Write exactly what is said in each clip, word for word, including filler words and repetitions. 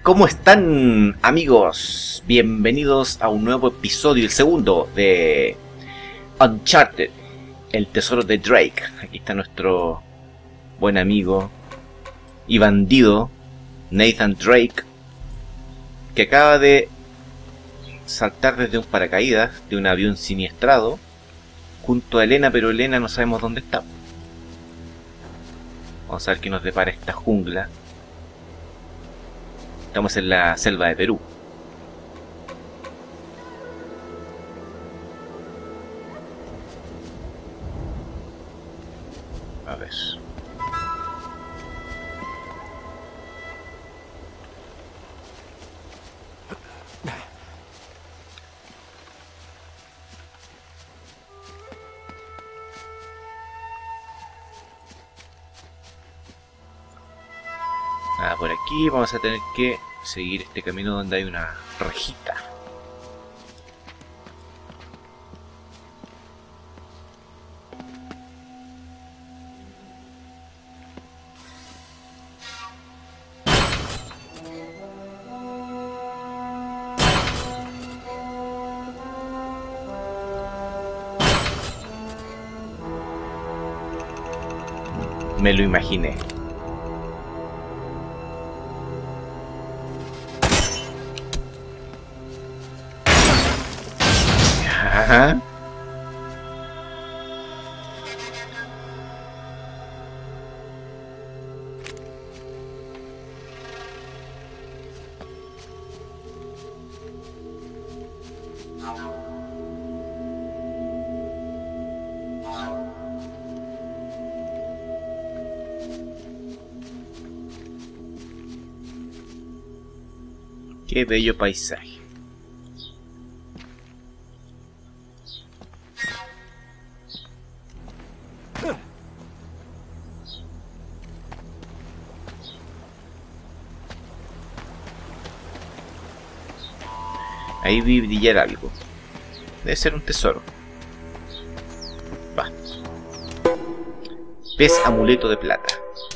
¿Cómo están, amigos? Bienvenidos a un nuevo episodio, el segundo de Uncharted, el tesoro de Drake. Aquí está nuestro buen amigo y bandido Nathan Drake, que acaba de saltar desde un paracaídas de un avión siniestrado junto a Elena, pero Elena no sabemos dónde está. Vamos a ver qué nos depara esta jungla. Estamos en la selva de Perú. A ver. Nada, por aquí vamos a tener que seguir este camino donde hay una rejita. Me lo imaginé. Ajá. Qué bello paisaje. Ahí vi brillar algo. Debe ser un tesoro. Va. Pez amuleto de plata.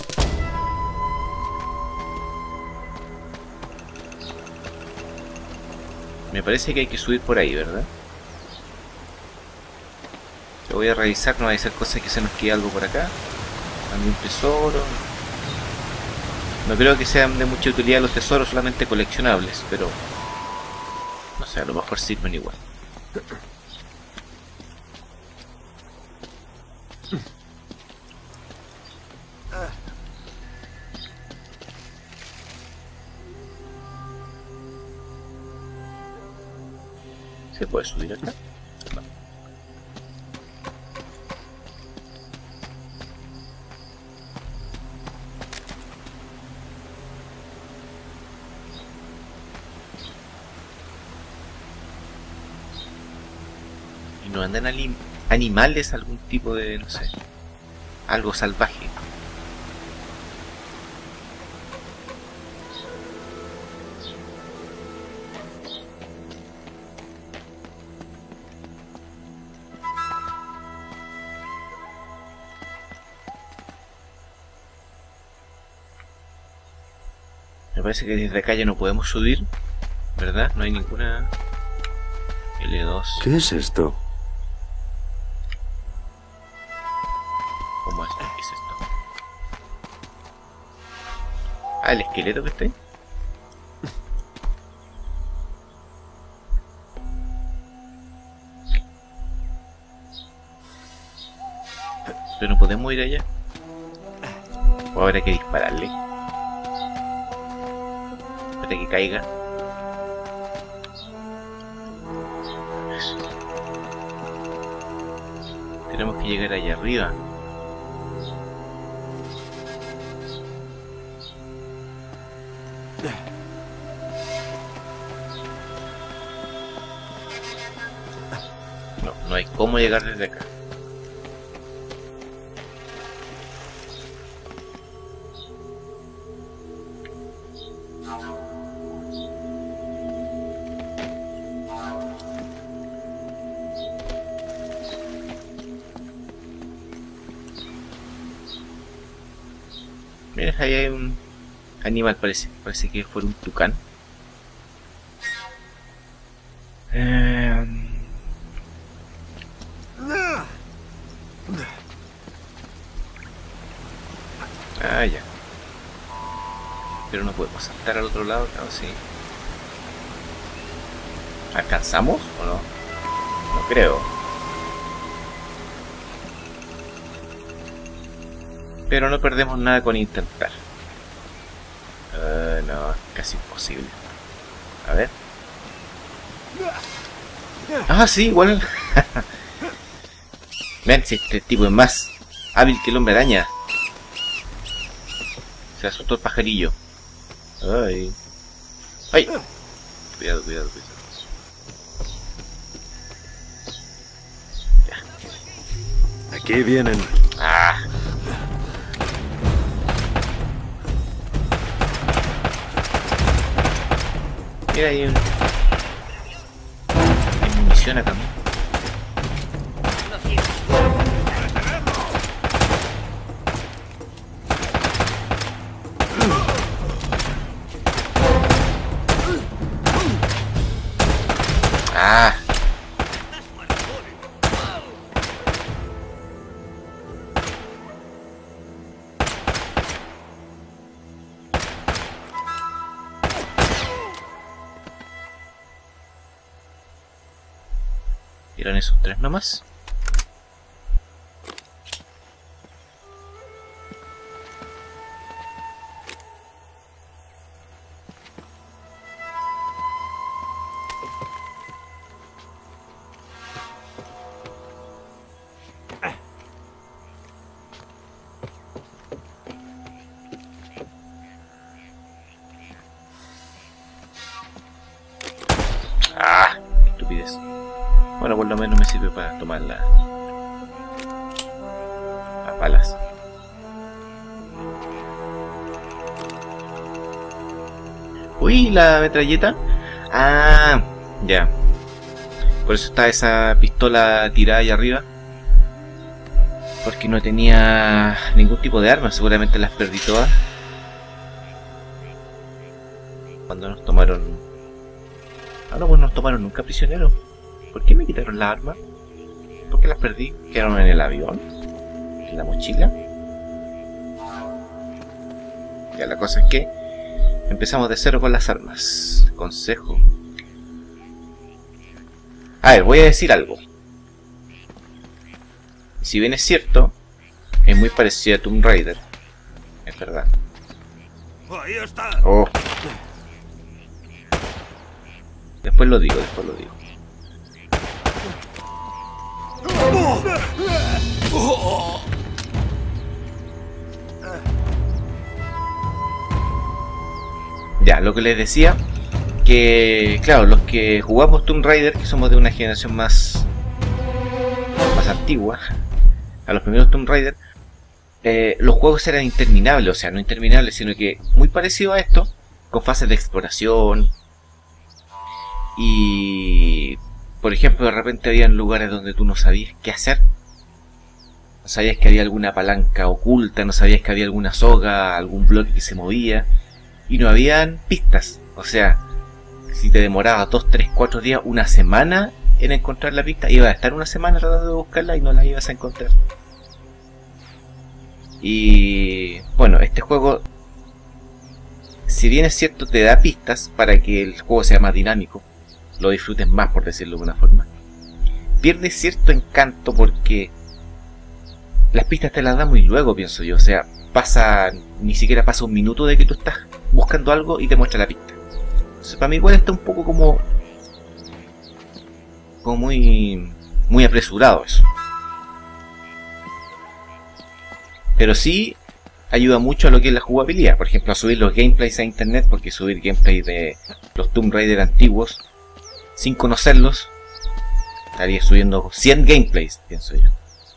Me parece que hay que subir por ahí, ¿verdad? Yo voy a revisar, no va a ser cosa que se nos quede algo por acá. Algún tesoro. No creo que sean de mucha utilidad los tesoros, solamente coleccionables, pero no sé, a lo mejor sirven igual. ¿Se puede subir acá? No. Y no andan anim animales, algún tipo de, no sé, algo salvaje. Me parece que desde acá ya no podemos subir, ¿verdad? No hay ninguna L dos. ¿Qué es esto? ¿Cómo es? ¿Qué es esto? Ah, el esqueleto que está ahí. Pero no podemos ir allá. O habrá que dispararle. Espera que caiga. Tenemos que llegar allá arriba. No, no hay cómo llegar desde acá. Mira, ahí hay un animal parece. Parece que fuera un tucán. Eh... Ah, ya. Pero no podemos saltar al otro lado, claro, sí. ¿Alcanzamos o no? No creo. Pero no perdemos nada con intentar. Uh, no, es casi imposible. A ver. Ah, sí, igual. Vean si este tipo es más hábil que el hombre araña. Se asustó el pajarillo. Ay. Ay. Cuidado, cuidado, cuidado. Ya. Aquí vienen. Ah. Mira, hay un... hay munición acá. Ah. ¿Eran esos tres nomás? Ah, qué estupidez. Bueno, por lo menos me sirve para tomar la... las balas. Uy, la metralleta. Ah, ya. Por eso está esa pistola tirada ahí arriba. Porque no tenía ningún tipo de arma. Seguramente las perdí todas cuando nos tomaron... Ah, no, pues nos tomaron nunca prisioneros. ¿Por qué me quitaron la arma? ¿Por qué las perdí? ¿Quedaron en el avión? ¿En la mochila? Ya, la cosa es que empezamos de cero con las armas. Consejo. A ver, voy a decir algo. Si bien es cierto, es muy parecido a Tomb Raider. Es verdad. Ahí está. Oh. Después lo digo, después lo digo. Ya, lo que les decía, que claro, los que jugamos Tomb Raider, que somos de una generación más más antigua, a los primeros Tomb Raider, eh, los juegos eran interminables, o sea, no interminables, sino que muy parecido a esto, con fases de exploración. Y por ejemplo, de repente había lugares donde tú no sabías qué hacer. No sabías que había alguna palanca oculta, no sabías que había alguna soga, algún bloque que se movía. Y no habían pistas. O sea, si te demorabas dos, tres, cuatro días, una semana en encontrar la pista, ibas a estar una semana tratando de buscarla y no la ibas a encontrar. Y bueno, este juego, si bien es cierto, te da pistas para que el juego sea más dinámico, lo disfrutes más, por decirlo de una forma, pierde cierto encanto porque las pistas te las da muy luego, pienso yo. O sea, pasa, ni siquiera pasa un minuto de que tú estás buscando algo y te muestra la pista. Entonces, para mí igual está un poco como como muy muy apresurado eso. Pero sí ayuda mucho a lo que es la jugabilidad. Por ejemplo, a subir los gameplays a internet, porque subir gameplays de los Tomb Raider antiguos sin conocerlos, estaría subiendo cien gameplays, pienso yo.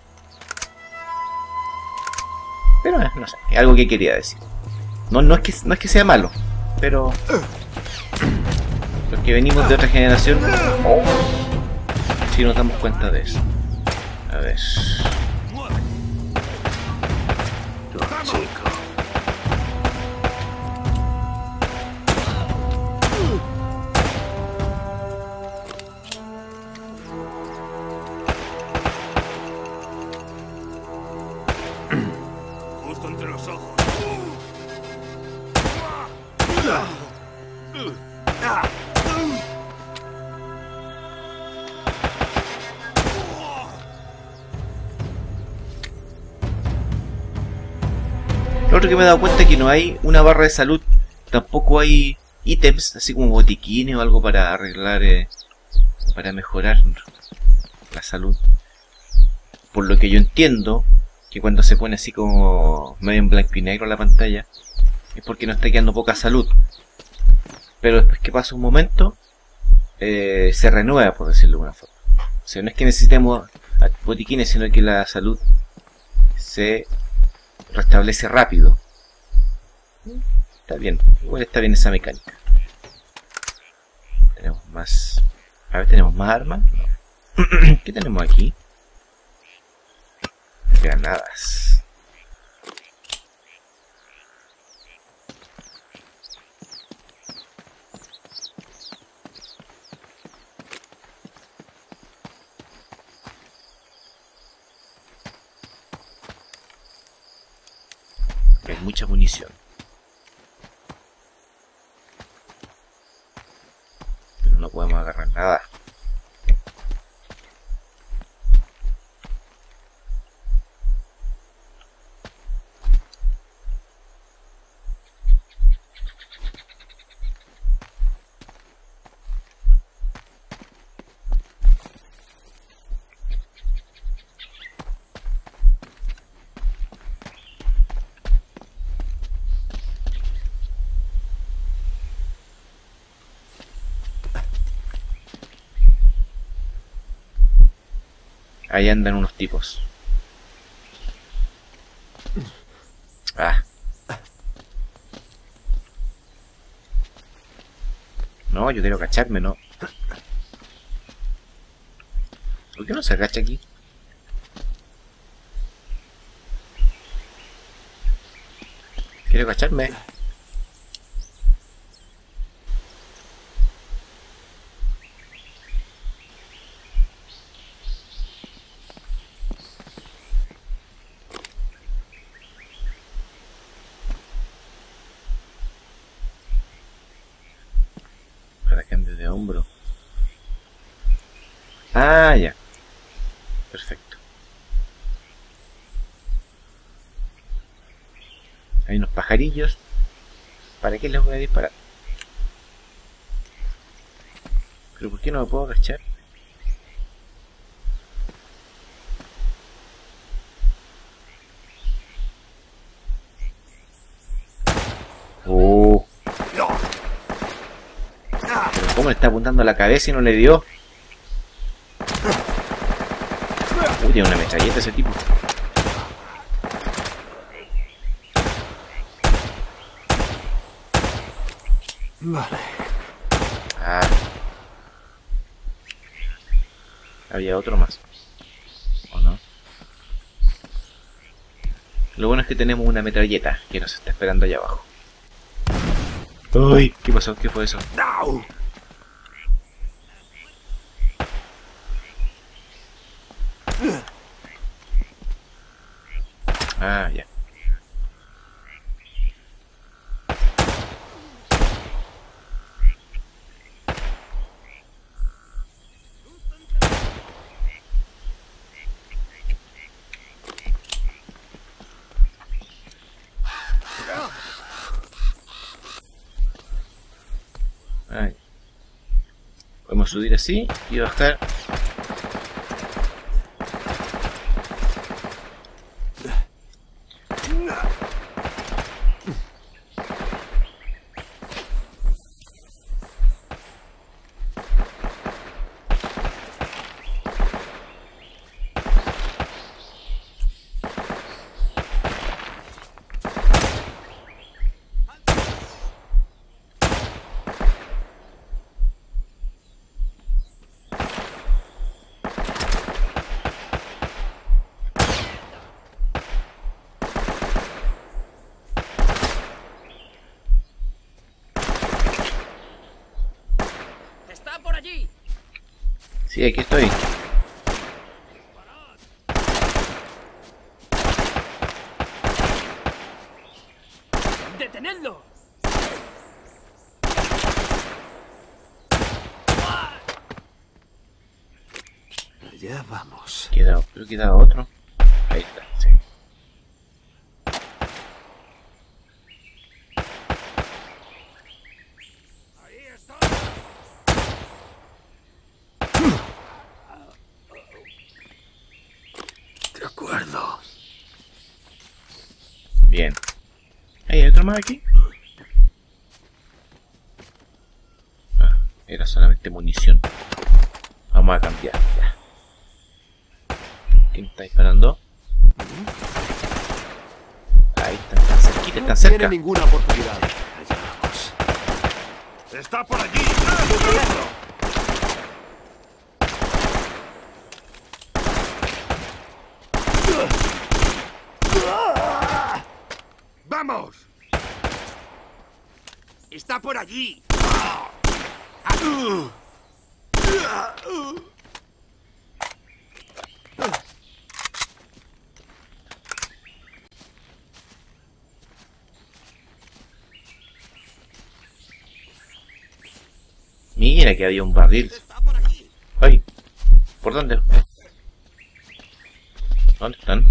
Pero eh, no sé, es algo que quería decir. No, no, es que, no es que sea malo, pero los que venimos de otra generación, oh, sí nos damos cuenta de eso. A ver. Lo otro que me he dado cuenta es que no hay una barra de salud, tampoco hay ítems, así como botiquines o algo para arreglar, eh, para mejorar la salud. Por lo que yo entiendo, que cuando se pone así como medio en blanco y negro la pantalla, es porque nos está quedando poca salud. Pero después que pasa un momento, eh, se renueva, por decirlo de alguna forma. O sea, no es que necesitemos botiquines, sino que la salud se restablece rápido. Está bien, igual está bien esa mecánica. Tenemos más... A ver, ¿tenemos más armas? No. ¿Qué tenemos aquí? Granadas. Hay mucha munición. Pero no podemos agarrar nada. Ahí andan unos tipos. Ah. No, yo quiero agacharme, ¿no? ¿Por qué no se agacha aquí? Quiero agacharme. Cambio de hombro. Ah, ya. Perfecto. Hay unos pajarillos. ¿Para qué les voy a disparar? ¿Pero por qué no me puedo agachar? Oh. ¿Cómo le está apuntando a la cabeza y no le dio? Uy, tiene una metralleta ese tipo. Vale. Ah. Había otro más. ¿O no? Lo bueno es que tenemos una metralleta que nos está esperando allá abajo. Uy, ¿qué pasó? ¿Qué fue eso? No. Ah, ya. Ay. Podemos subir así y bajar. Sí, aquí estoy. ¡Detenedlo! Allá vamos. Queda, creo que queda otro. Ahí está, sí. Ahí está. De acuerdo. Bien. ¿Hay otro más aquí? Ah, era solamente munición. Vamos a cambiar. Ya. ¿Quién está disparando? Ahí están, están cerquita, están No cerca. tiene ninguna oportunidad. Allá vamos. Está por allí. ¡Vamos! Está por allí. Mira que había un barril. Está por aquí. Ay, ¿por dónde? ¿Dónde están?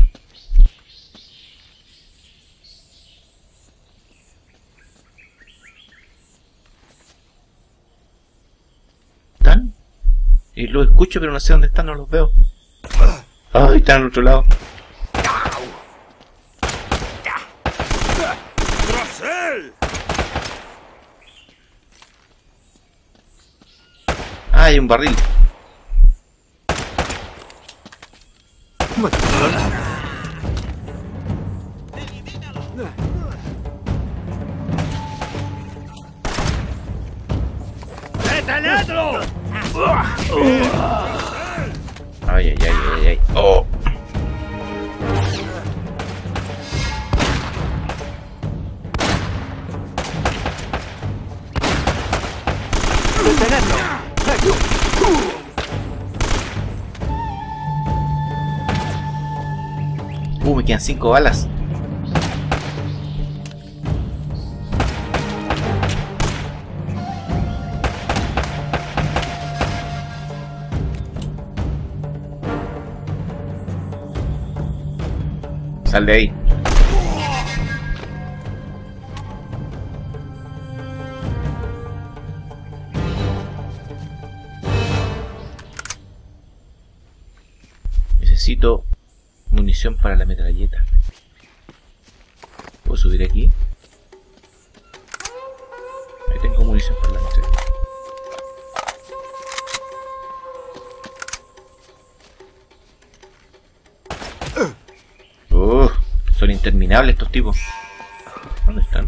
¿Están? Y los escucho pero no sé dónde están, no los veo. Ay, están al otro lado. ¡Rosel! Ah, hay un barril. ¡Detenedlo! Ay, ay, ay, ay, ay. Oh. Uh, me quedan cinco balas. Sal de ahí. Necesito munición para la metralleta. ¿Puedo subir aquí? Ahí tengo munición para la metralleta. Uh, son interminables estos tipos. ¿Dónde están?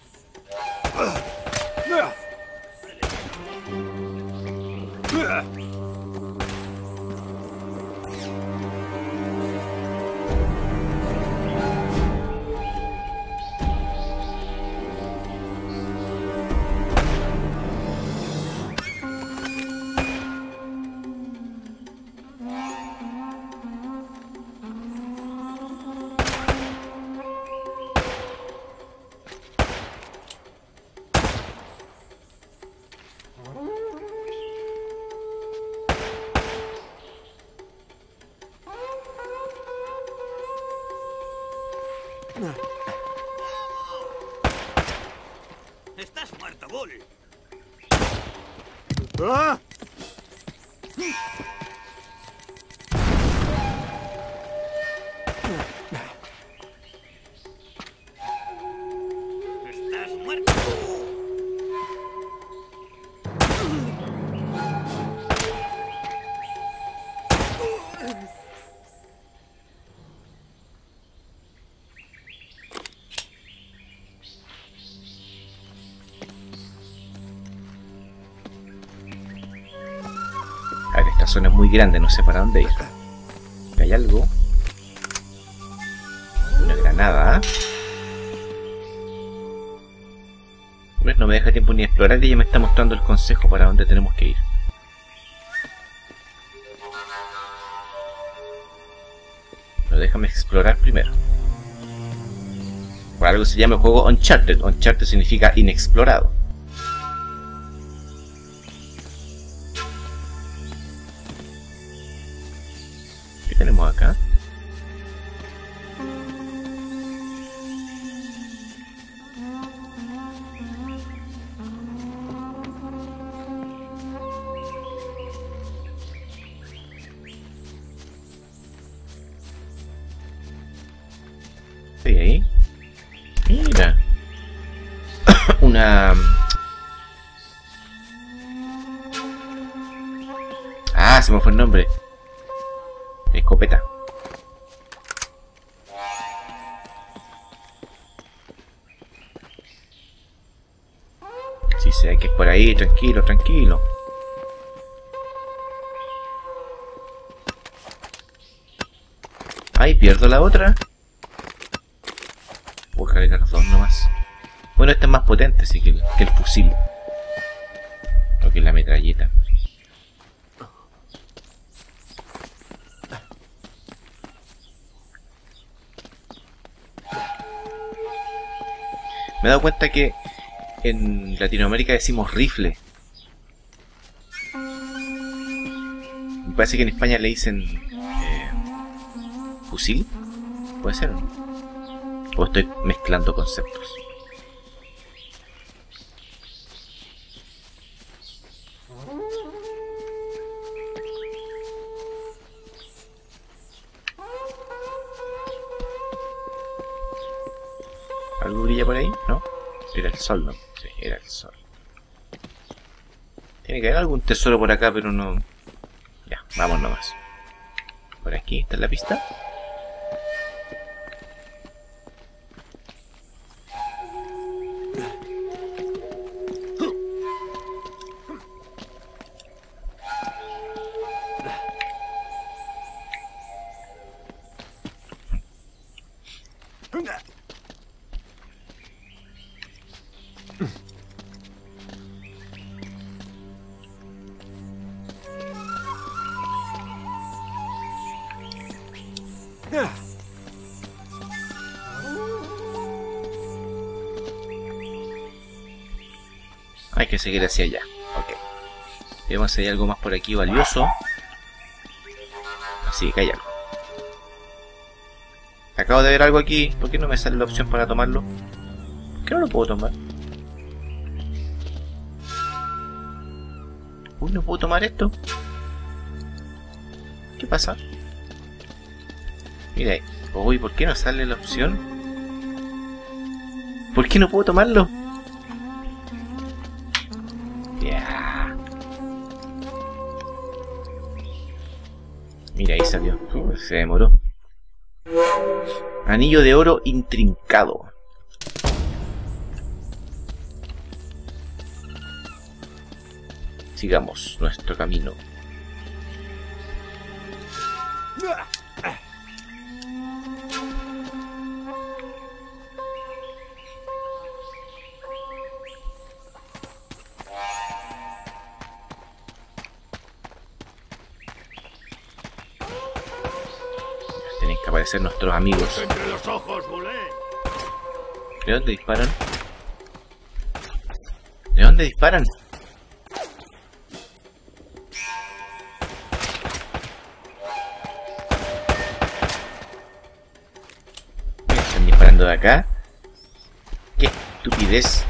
Estás muerto, Bull. ¡Ah! Estás muerto. A ver, esta zona es muy grande, no sé para dónde ir. ¿Hay algo? Una granada. Pues no me deja tiempo ni explorar y ya me está mostrando el consejo para dónde tenemos que ir. Pero déjame explorar primero. Por algo se llama el juego Uncharted. Uncharted significa inexplorado. se me fue el nombre. Escopeta. Si sé que es por ahí, tranquilo, tranquilo. Ay, pierdo la otra. Voy a cargar dos nomás. Bueno, este es más potente, sí, que el, que el fusil. O que la metralleta. Me he dado cuenta que en Latinoamérica decimos rifle. Me parece que en España le dicen eh, fusil. ¿Puede ser? ¿O estoy mezclando conceptos? ¿Algo brilla por ahí? ¿No? Era el sol, ¿no? Sí, era el sol. Tiene que haber algún tesoro por acá, pero no... Ya, vamos nomás. Por aquí, ¿está en la pista? Hay que seguir hacia allá. Ok. Vemos si hay algo más por aquí valioso. Así que hay algo. Acabo de ver algo aquí. ¿Por qué no me sale la opción para tomarlo? ¿Por qué no lo puedo tomar? Uy, ¿no puedo tomar esto? ¿Qué pasa? Mira ahí. Uy, ¿por qué no sale la opción? ¿Por qué no puedo tomarlo? Ya. Mira, ahí salió. Uh, se demoró. Anillo de oro intrincado. Sigamos nuestro camino. Tienen que aparecer nuestros amigos. Entre los ojos, Bulé. ¿De dónde disparan? ¿De dónde disparan? ¿Me están disparando de acá? ¡Qué estupidez!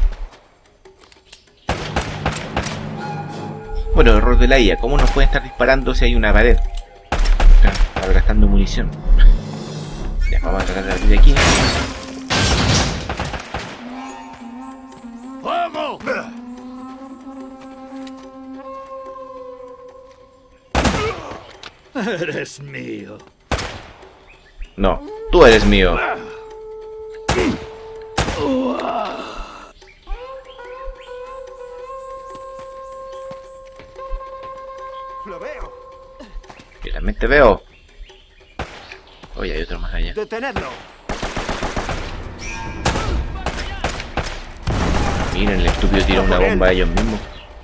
Bueno, error de la I A. ¿Cómo nos pueden estar disparando si hay una pared? Están gastando munición. Ya, vamos a tratar de abrir aquí. ¡Fuego! Eres mío. No, tú eres mío. Lo veo. Realmente veo. Oye, hay otro más allá. Detenedlo. Miren, el estúpido tira una bomba a ellos mismos.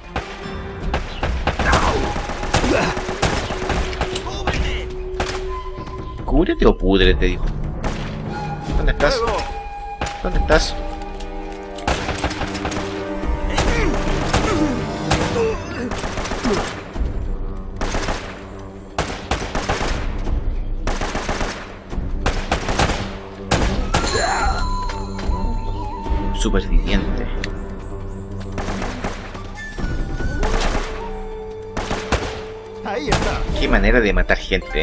Cúbrete o púdrete, dijo. ¿Dónde estás? ¿Dónde estás? Superviviente. Ahí está. Qué manera de matar gente, ¿eh?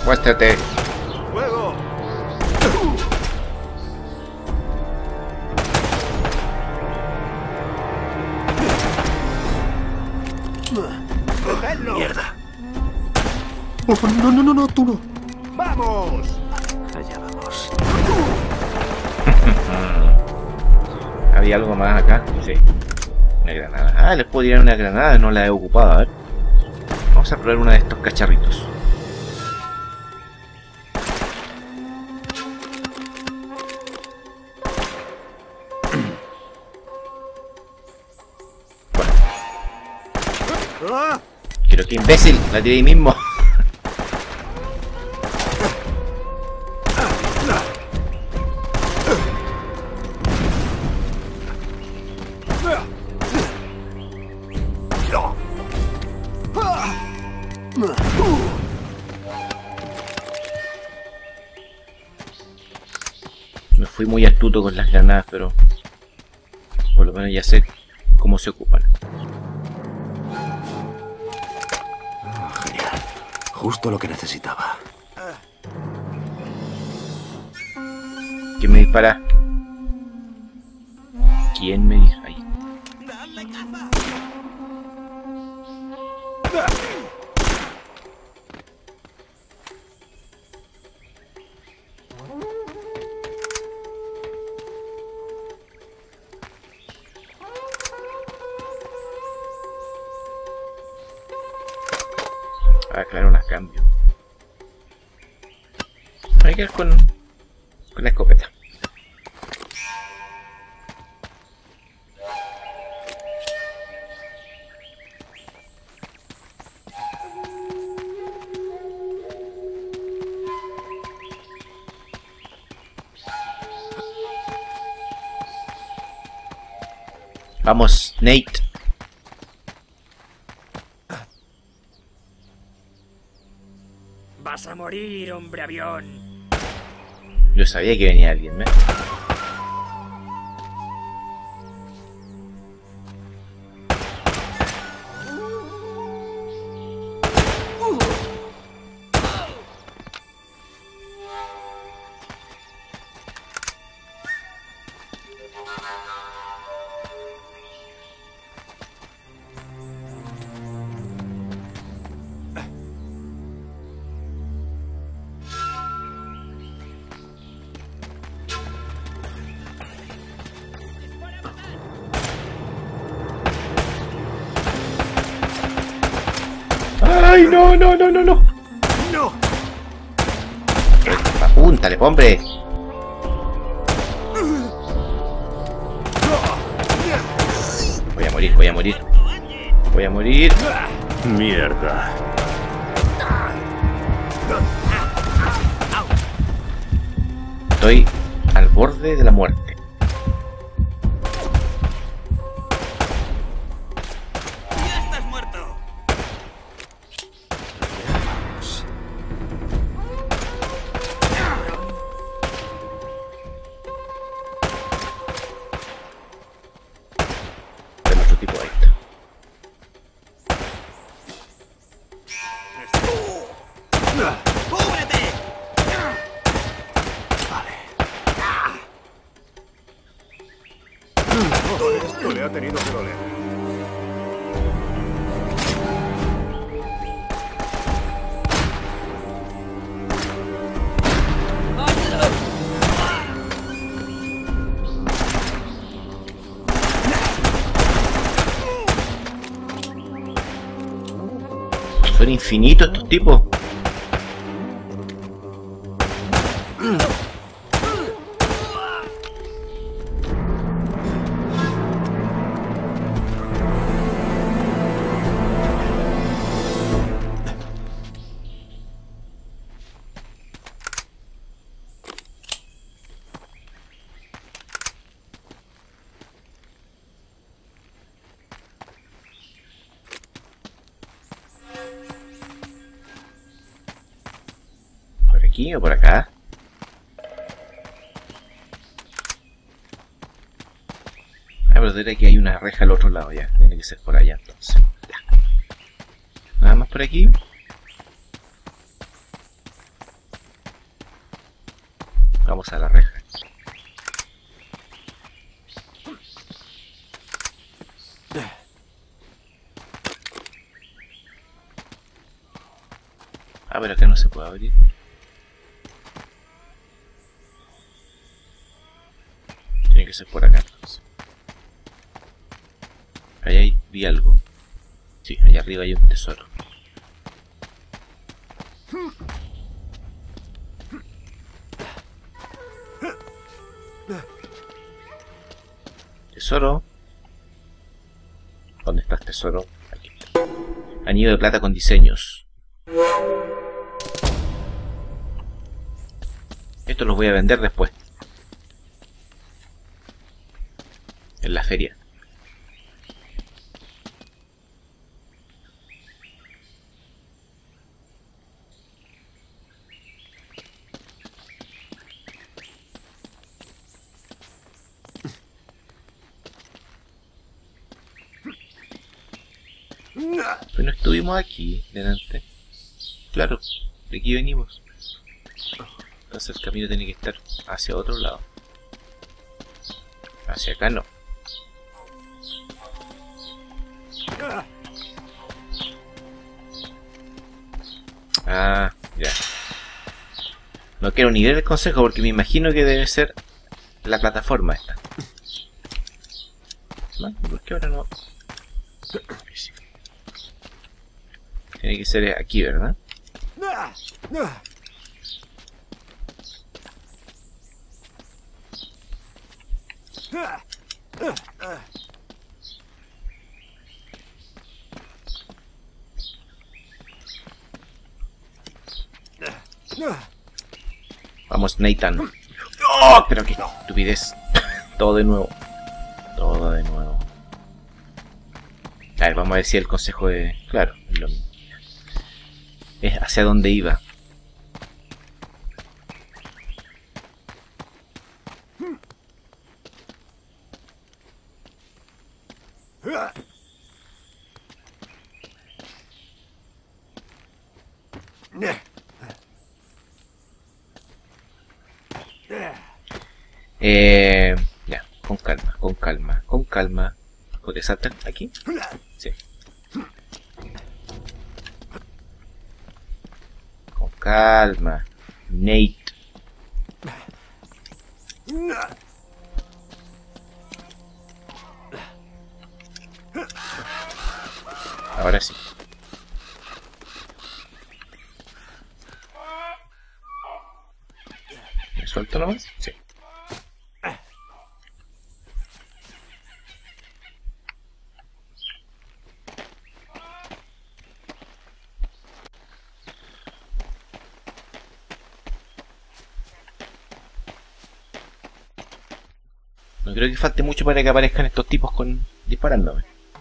Muéstrate. ¡Fuego! ¡Cogedlo! Mierda. Oh, no, no, no, no, tú no. ¡Vamos! Allá vamos. ¿Había algo más acá? Sí. Una granada. Ah, les puedo tirar una granada, no la he ocupado. A ver. Vamos a probar uno de estos cacharritos. ¡Ah! Pero qué imbécil, la tiré ahí mismo. Me fui muy astuto con las granadas, pero por lo menos ya sé cómo se ocupan. Oh, genial. Justo lo que necesitaba. ¿Quién me dispara? ¿Quién me dispara? Ahí. Ah, claro, las cambio. Hay que ir con, con la escopeta. Vamos, Nate. Vas a morir, hombre avión. Yo sabía que venía alguien, ¿eh? ¡Ay, no, no, no, no, no! ¡No! Apúntale, hombre. Voy a morir, voy a morir. Voy a morir. Mierda. Estoy al borde de la muerte. ¡Ya estás muerto! Del otro tipo ahí está. ¡Cúbrete! Esto le ha tenido que doler. Son infinitos estos tipos. ¿Por aquí o por acá? Ah, pero diré que hay una reja al otro lado ya. Tiene que ser por allá entonces. Ya. Nada más por aquí. Vamos a la reja. Ah, pero acá no se puede abrir. Tiene que ser por acá entonces. Ahí hay, vi algo. Sí, allá arriba hay un tesoro. Tesoro. ¿Dónde está el tesoro? Aquí está. Anillo de plata con diseños. Esto los voy a vender después. En la feria. Pero no estuvimos aquí delante. Claro, de aquí venimos. Entonces el camino tiene que estar hacia otro lado. Hacia acá no. Ah, ya. No quiero ni ver el consejo porque me imagino que debe ser la plataforma esta. ¿No? ¿Por qué ahora no? Sí. Tiene que ser aquí, ¿verdad? Vamos, Nathan. ¡Oh! Pero qué estupidez. Todo de nuevo. Todo de nuevo. A ver, vamos a ver si el consejo de... Claro, es lo mismo. Es hacia dónde iba. Eh, ya, con calma, con calma, con calma. ¿O te saltan aquí? Sí. Con calma, Nate. Ahora sí. ¿Me suelto nomás? Sí. No creo que falte mucho para que aparezcan estos tipos con disparándome.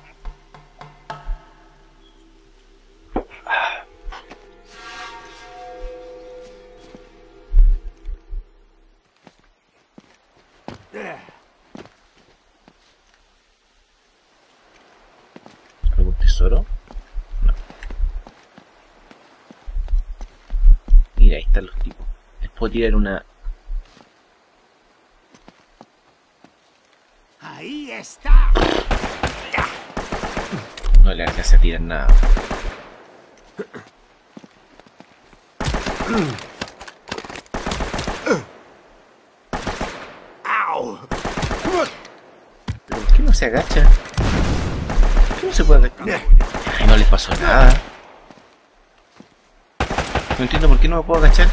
¿Algún tesoro? No. Mira, ahí están los tipos. Les puedo tirar una... Ahí está. No le alcanza a tirar nada. ¡Au! ¿Pero por qué no se agacha? ¿Por qué no se puede agachar? Ay, no les pasó nada. No entiendo por qué no me puedo agachar.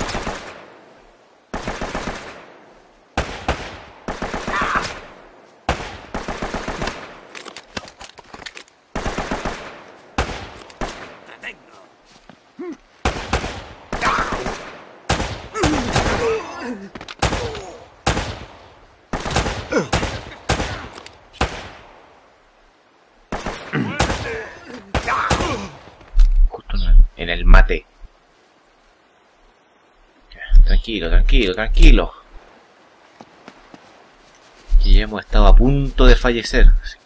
Justo en el mate. Tranquilo, tranquilo, tranquilo. Que ya hemos estado a punto de fallecer.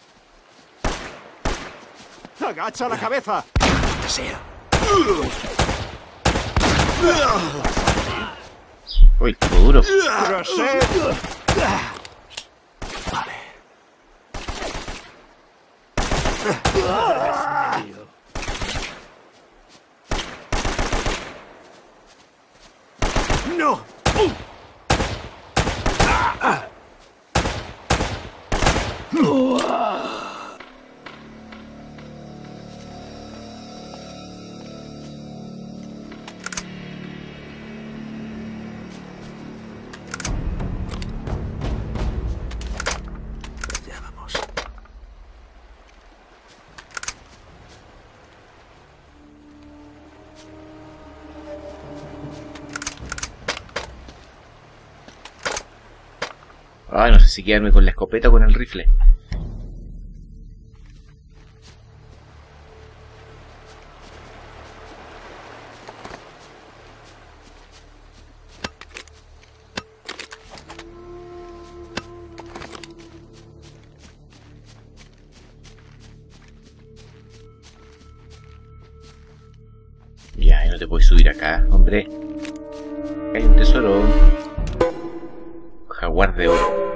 ¡Agacha la cabeza! Que sea. Uy, el tipo duro. Vale. ¡No! Ya vamos. Ay, no sé si quedarme con la escopeta o con el rifle. Ya, y no te puedes subir acá, hombre. Hay un tesoro. Jaguar de oro.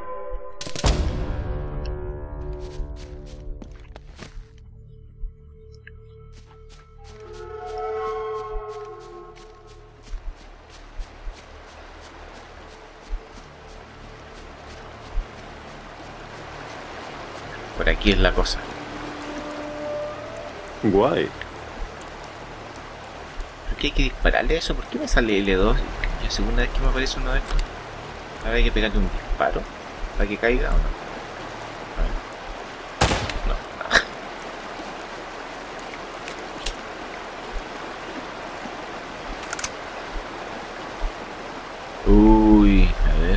Por aquí es la cosa. Guay. ¿Por qué hay que dispararle a eso? ¿Por qué me sale L dos? Es la segunda vez que me aparece uno de estos. Ahora hay que pegarle un disparo para que caiga o no. A ver. No, no. Uy, a ver.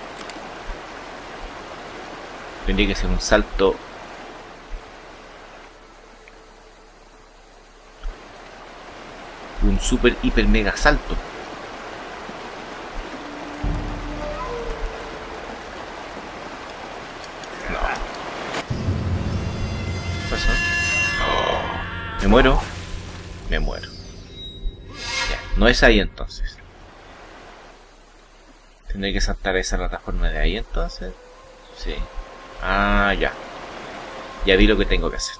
Tendría que ser un salto. Un super hiper mega salto. No. ¿Qué pasó? Me muero. Me muero. Ya, no es ahí entonces. Tendré que saltar esa plataforma de ahí entonces. Sí. Ah, ya. Ya vi lo que tengo que hacer.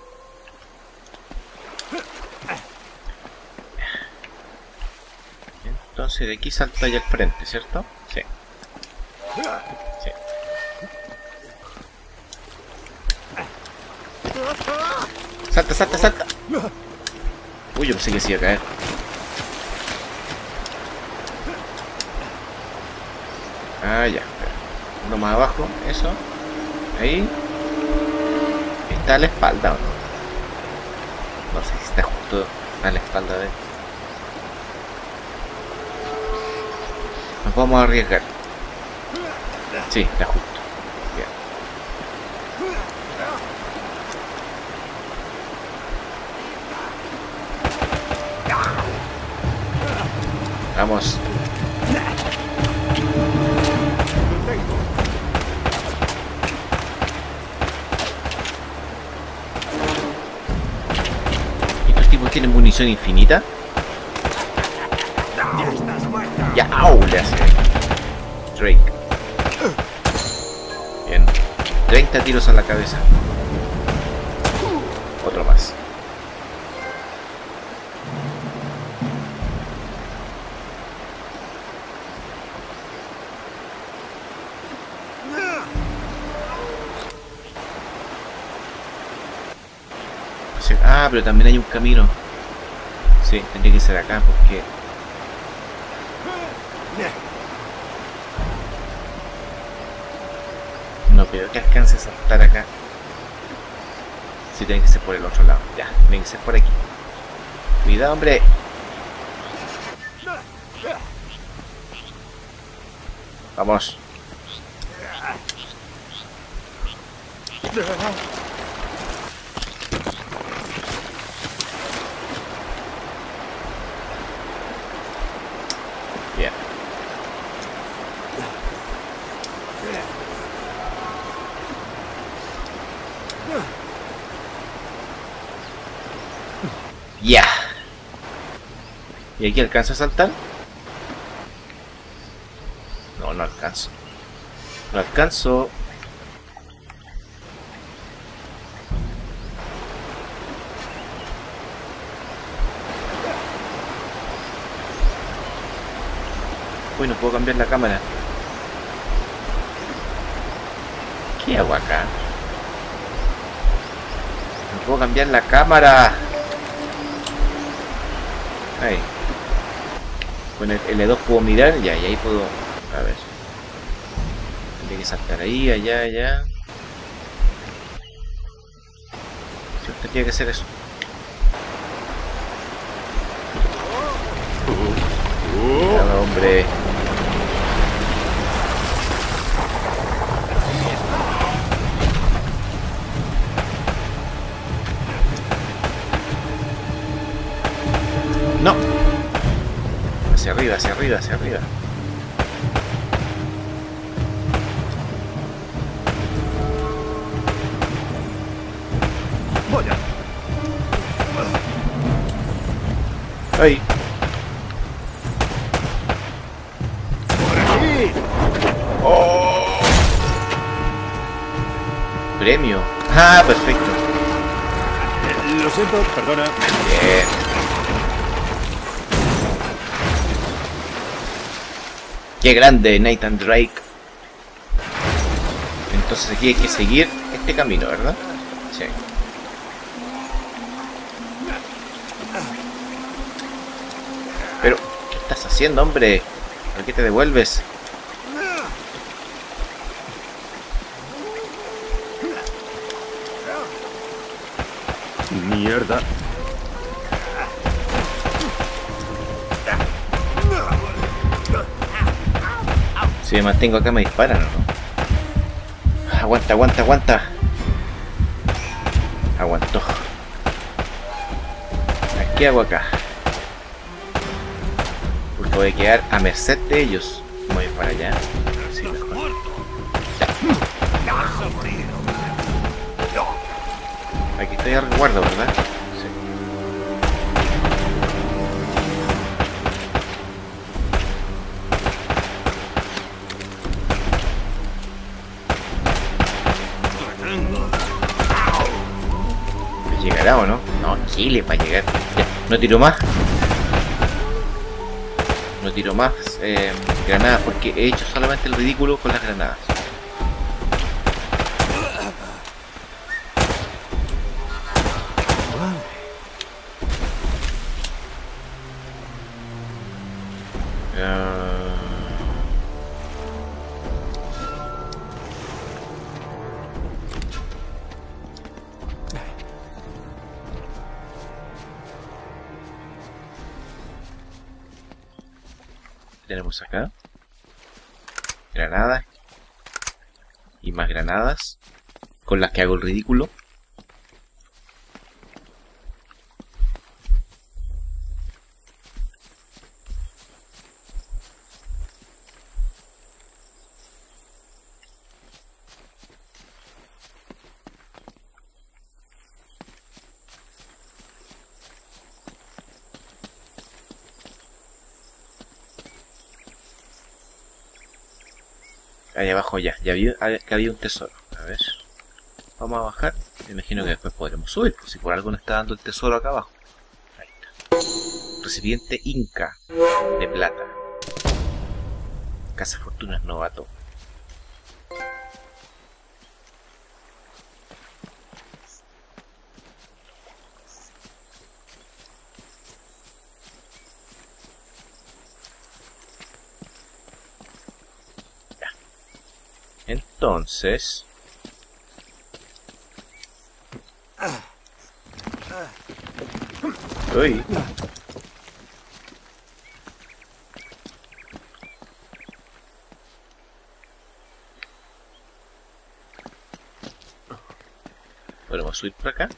Entonces de aquí salta ya al frente, ¿cierto? Sí. Sí. Salta, salta, salta. Uy, yo pensé que se iba a caer. Ah, ya. Uno más abajo, eso. Ahí. ¿Está a la espalda o no? No sé si está justo a la espalda de él. Nos vamos a arriesgar. Sí, está justo. Bien. Vamos. ¿Estos tipos tienen munición infinita? Ya, au, le hace Drake. Bien. treinta tiros a la cabeza. Otro más. Ah, pero también hay un camino. Sí, tendría que ser acá porque... No creo que alcance a saltar acá. Sí, tiene que ser por el otro lado. Ya, tiene que ser por aquí. Cuidado, hombre. Vamos. Bien. Ya. ¿Y aquí alcanza a saltar? alcanzo. No alcanzo. Uy, no puedo cambiar la cámara. ¿Qué hago acá? No puedo cambiar la cámara. Ahí. Con el L dos puedo mirar, ya, y ahí puedo... A ver. Tendría que saltar ahí, allá, allá. Yo tendría que hacer eso. Nada, hombre. No. Hacia arriba, hacia arriba, hacia arriba. Vaya. Ahí. Por aquí. Oh. Premio. Ah, perfecto. Eh, Lo siento, perdona. Bien. Qué grande Nathan Drake. Entonces aquí hay que seguir este camino, ¿verdad? Sí. Pero, ¿qué estás haciendo, hombre? ¿Por qué te devuelves? Mierda. Si me mantengo acá me disparan, ¿o no? Aguanta, aguanta, aguanta. Aguantó. ¿Qué hago acá? Porque voy a quedar a merced de ellos. Voy para allá. Sí, mejor. Aquí estoy a resguardo, ¿verdad? Sí. ¿Llegará o no? No, Chile para llegar. Ya, no tiro más. No tiro más eh, granadas porque he hecho solamente el ridículo con las granadas. Tenemos acá granadas y más granadas con las que hago el ridículo. Ahí abajo ya, ya vi que había un tesoro. A ver, vamos a bajar. Me imagino que después podremos subir, pues si por algo nos está dando el tesoro acá abajo. Ahí está. Recipiente Inca de plata. Casa Fortunas novato. Entonces... Uy. ¿Podemos subir por acá?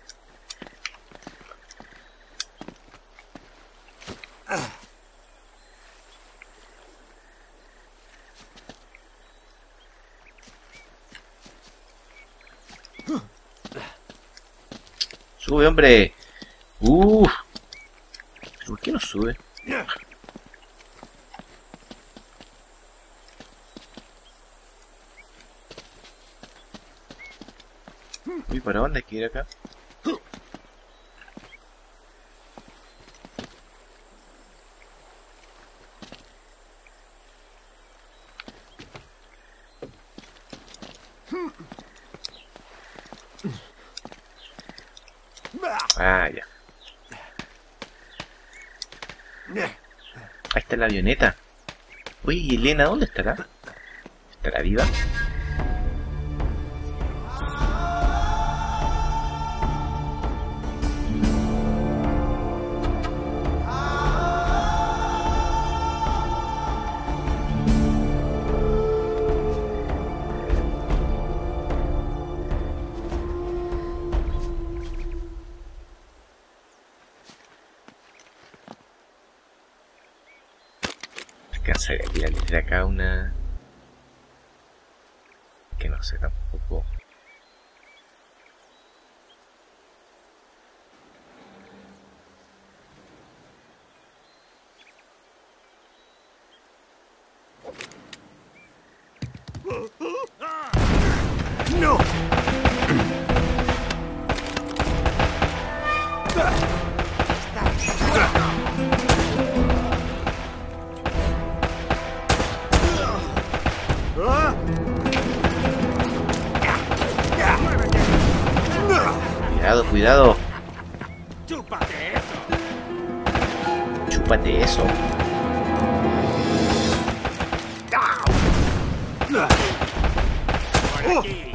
Sube, hombre. Uff. ¿Por qué no sube? Uy, ¿para dónde hay que ir acá? Ah, ya. Ahí está la avioneta. Uy, ¿y Elena dónde estará? ¿Estará viva? Alcanzaría a tirar desde acá una... que no sé tampoco... ¡No! Cuidado, cuidado. ¡Chúpate eso! Chúpate eso. ¡Por aquí!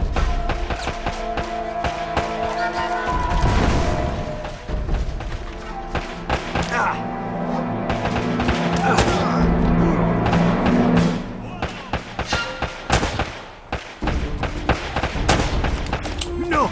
¡No!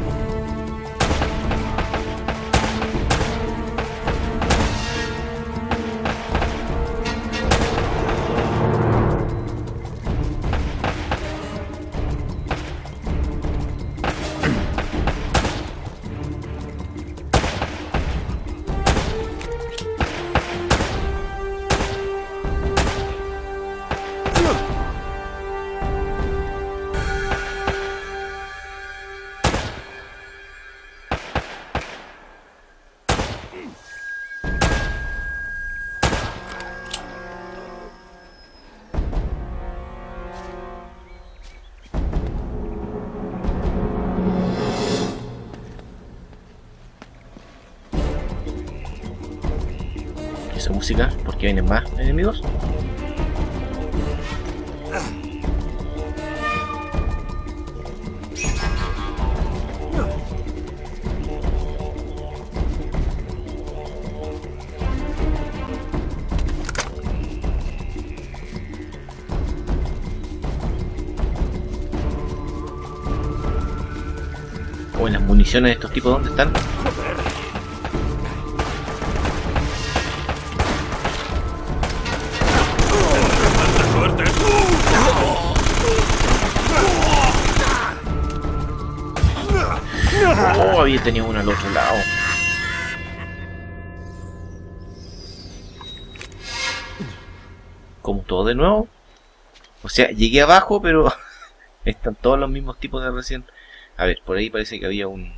Esa música, ¿por qué vienen más enemigos? O en las municiones de estos tipos, ¿dónde están? Oh, había tenido uno al otro lado. Como todo de nuevo. O sea, llegué abajo, pero están todos los mismos tipos de recién. A ver, por ahí parece que había un...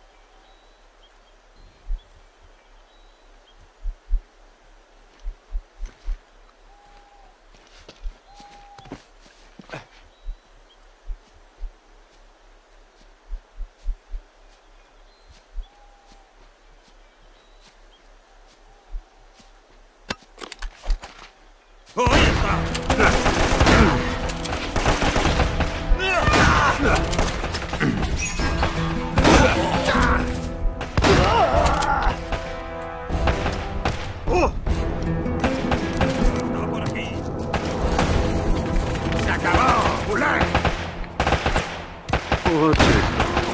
¡Ahí está! ¡No por aquí! ¡Se acabó! ¡Gulag! Oh, chico.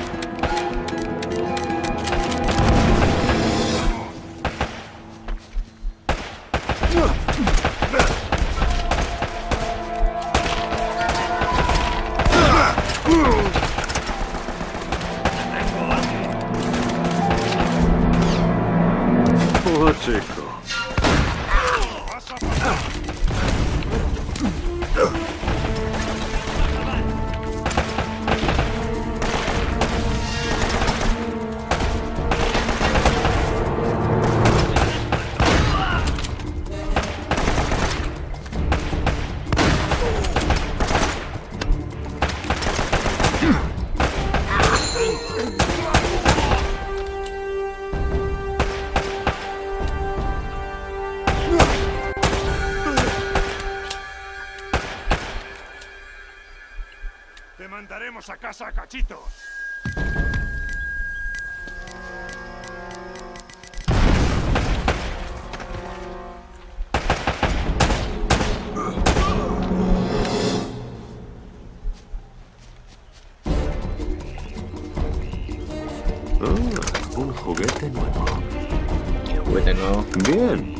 Oh, chico. volveremos a casa a cachitos. Oh, un juguete nuevo. ¿Qué juguete nuevo? Bien.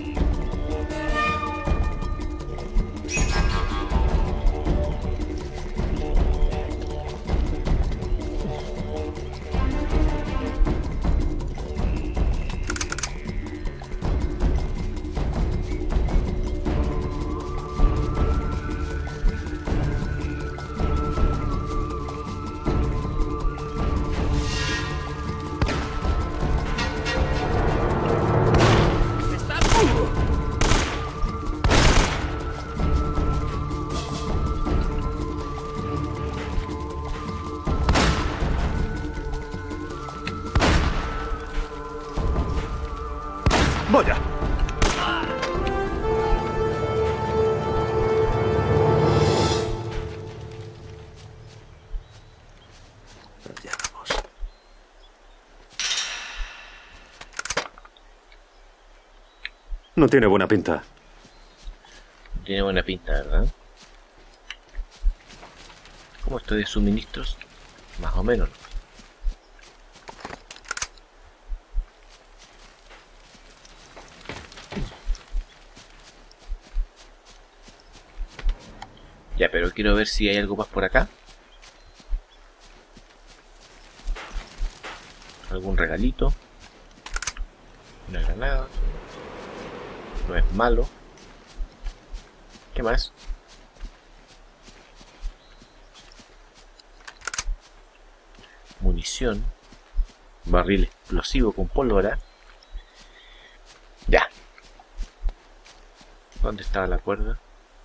¡Vaya! Ya vamos. No tiene buena pinta. Tiene buena pinta, ¿verdad? ¿Cómo estoy de suministros? Más o menos. Ya, pero quiero ver si hay algo más por acá. Algún regalito. Una granada. No es malo. ¿Qué más? Munición. Barril explosivo con pólvora. Ya. ¿Dónde estaba la cuerda?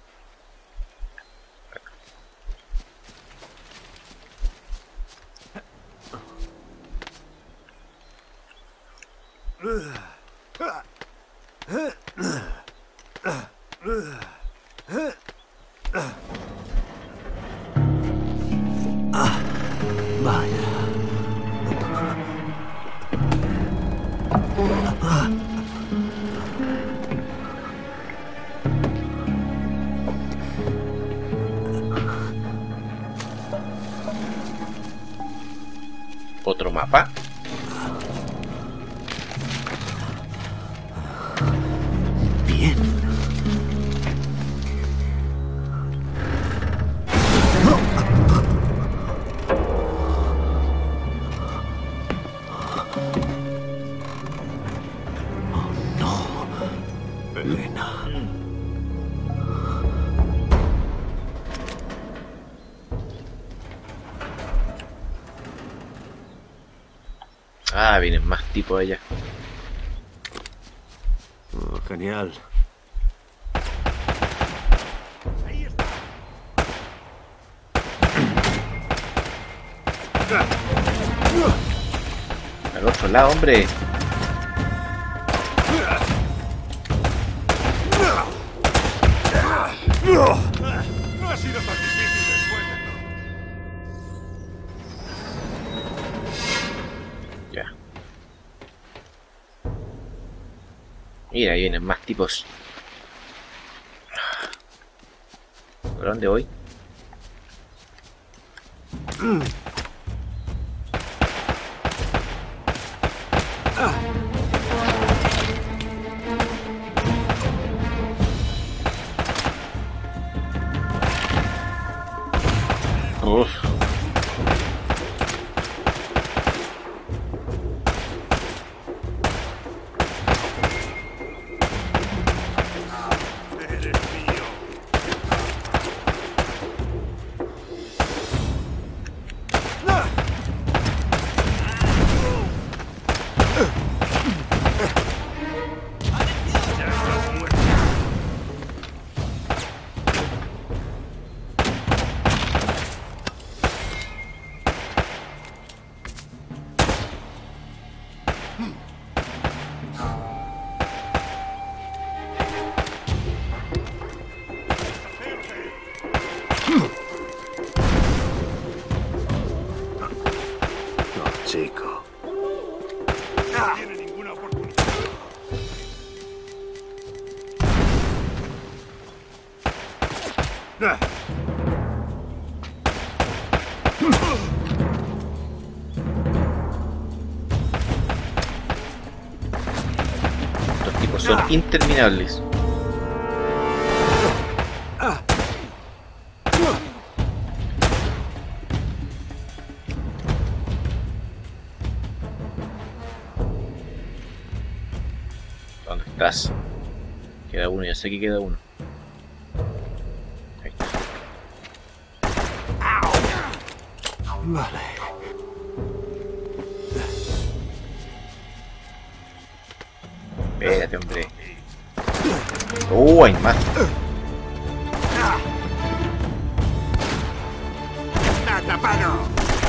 Vaya. Otro mapa. Bien. Oh, no. Elena. Ah, vienen más tipos allá. Oh, genial. Ahí está. Al otro lado, hombre. No ha sido tan difícil después de todo. Ya. Mira, ahí vienen más tipos. ¿Por dónde voy? Uf. Eres mío. Ya estás muerto. No tiene ninguna oportunidad. Estos tipos son interminables. ¿Dónde estás? Queda uno, ya sé que queda uno. Ahí está. Vale. Espérate, hombre. ¡Oh, hay más! ¡Atrapado!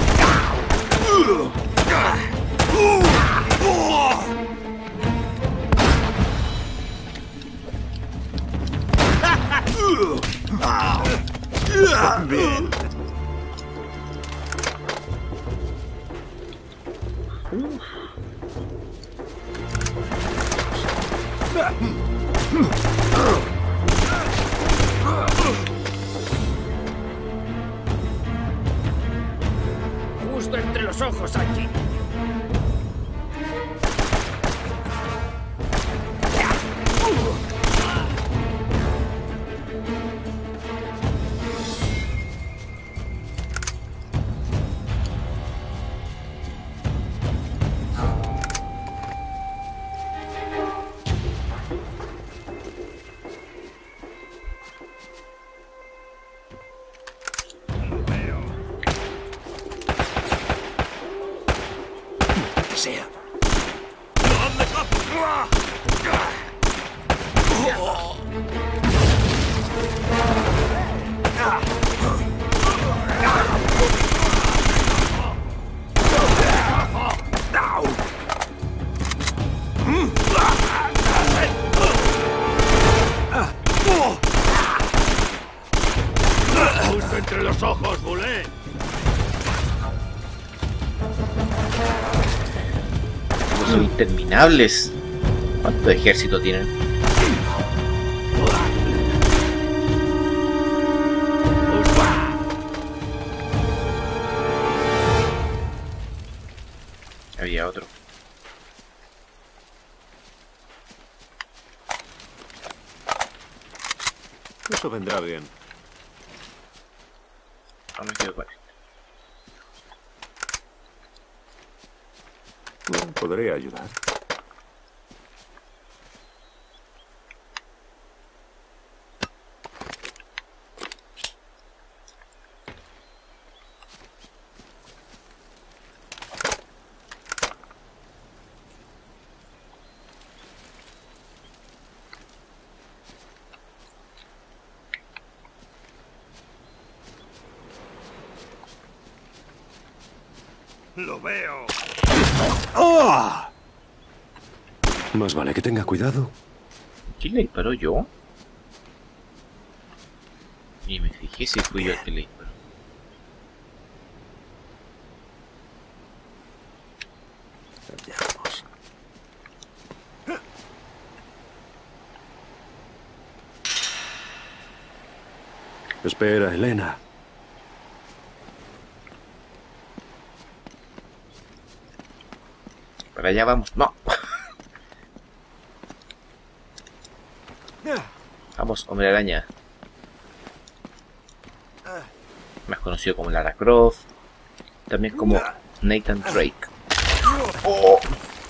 Bien. Justo entre los ojos, aquí. Sea. Justo entre los ojos, Bulé. Son interminables. ¿Cuánto ejército tienen? Había otro. Eso vendrá bien. No me quedo con esto. Podría ayudar. Lo veo. ¡Oh! Más vale que tenga cuidado. ¿Quién le disparó yo? Y me fijé si fui yo el que le disparó. Veamos. Espera, Elena. Para allá vamos. No. Vamos, hombre araña. Más conocido como Lara Croft. También como Nathan Drake. Oh.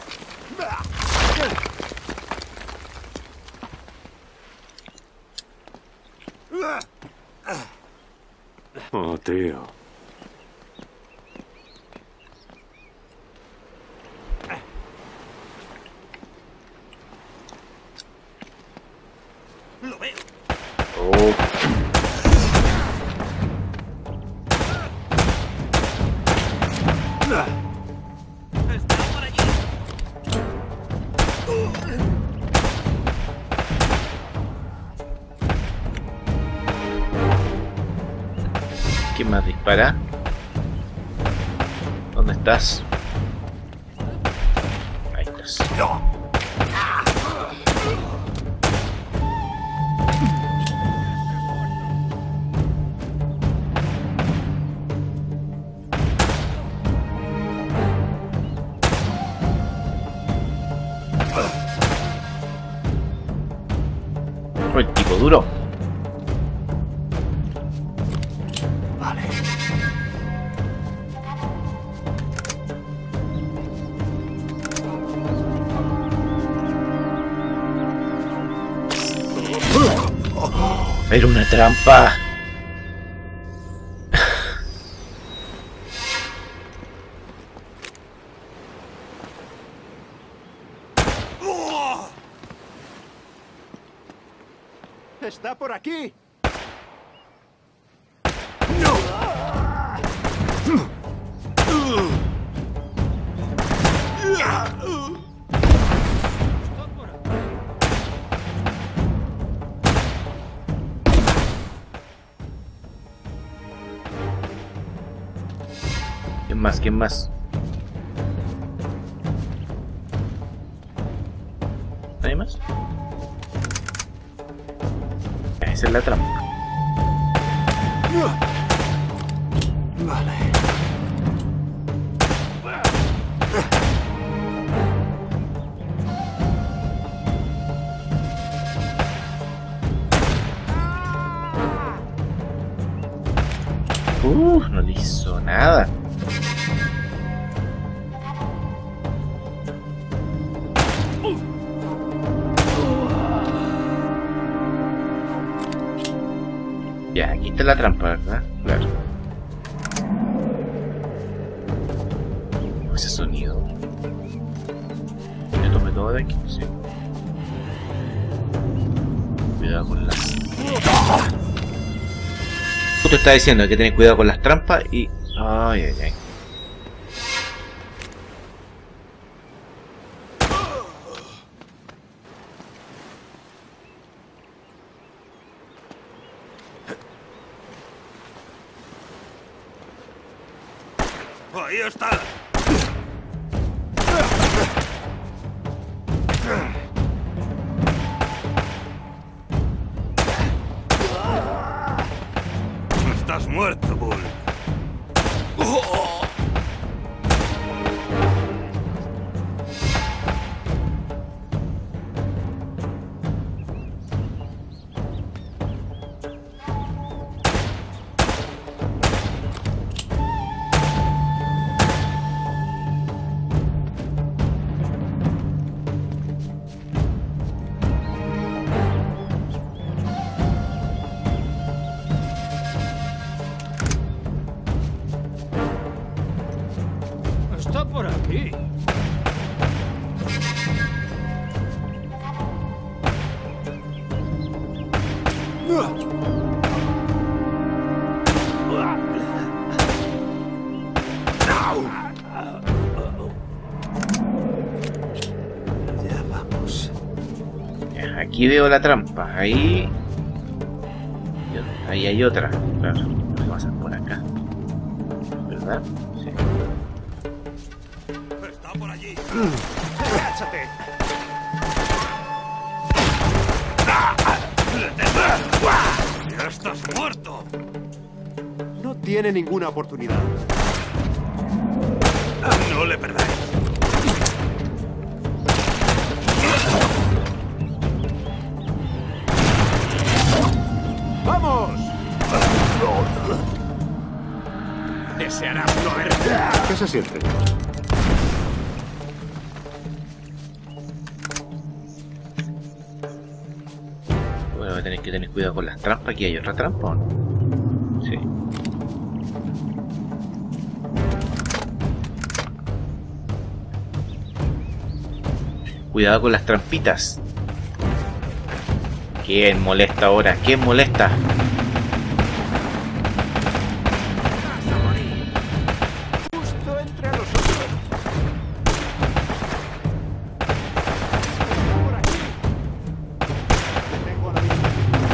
Oh, tío. Lo veo. Oh. Está por allí. ¿Quién más dispara? ¿Dónde estás? Ahí está. trampitas. Oh, el tipo duro. Vale. Era una trampa. ¡Está por aquí! ¿Quién más? ¿Quién más? ¿Nadie más? Esa es la trampa. Vale. Uh, no le hizo nada. Ya, aquí está la trampa, ¿verdad? Claro. Ese sonido. Yo tomé todo de aquí, sí. Cuidado con las... Justo está diciendo que hay que tener cuidado con las trampas y... Ay, ay, ay. ¡Ahí está! ¡Estás muerto, Bull! Está por aquí. Ya vamos. Aquí veo la trampa, ahí... Ahí hay otra, claro, vamos a pasar por acá. ¿Verdad? Sí. ¡Está por allí! ¡Agáchate! ¡Ya estás muerto! No tiene ninguna oportunidad. ¡No le perdáis! ¡Vamos! Desearás no haber... ¿Qué se siente? Bueno, voy a tener que tener cuidado con las trampas. Aquí hay otra trampa, ¿o no? Sí. Cuidado con las trampitas. ¿Quién molesta ahora? ¿Quién molesta? Justo entre nosotros. Por aquí. Te tengo a la vista.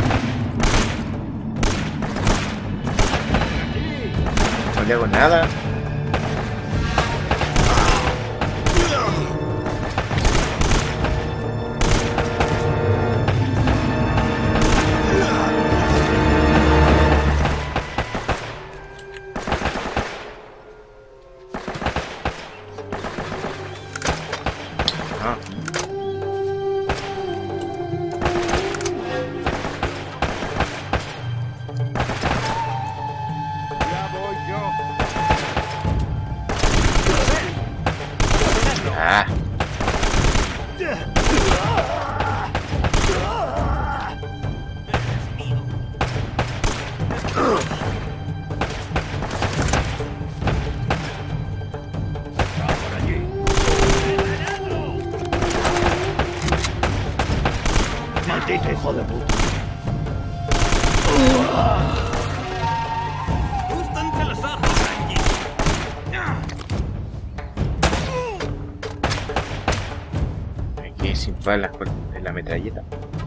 Aquí. No le hago nada. Ah. Ya voy yo. Ah. ¡Maldito hijo de puta! Justo entre los ojos, Angie. Aquí sin balas con la metralleta.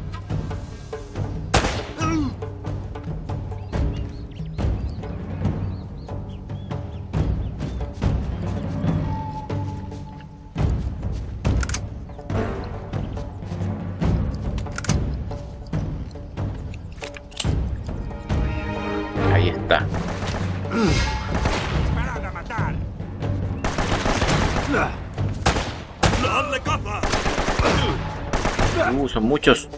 Ahí está. ¡Disparad a matar! ¡Dadle caza! Uh, son muchos.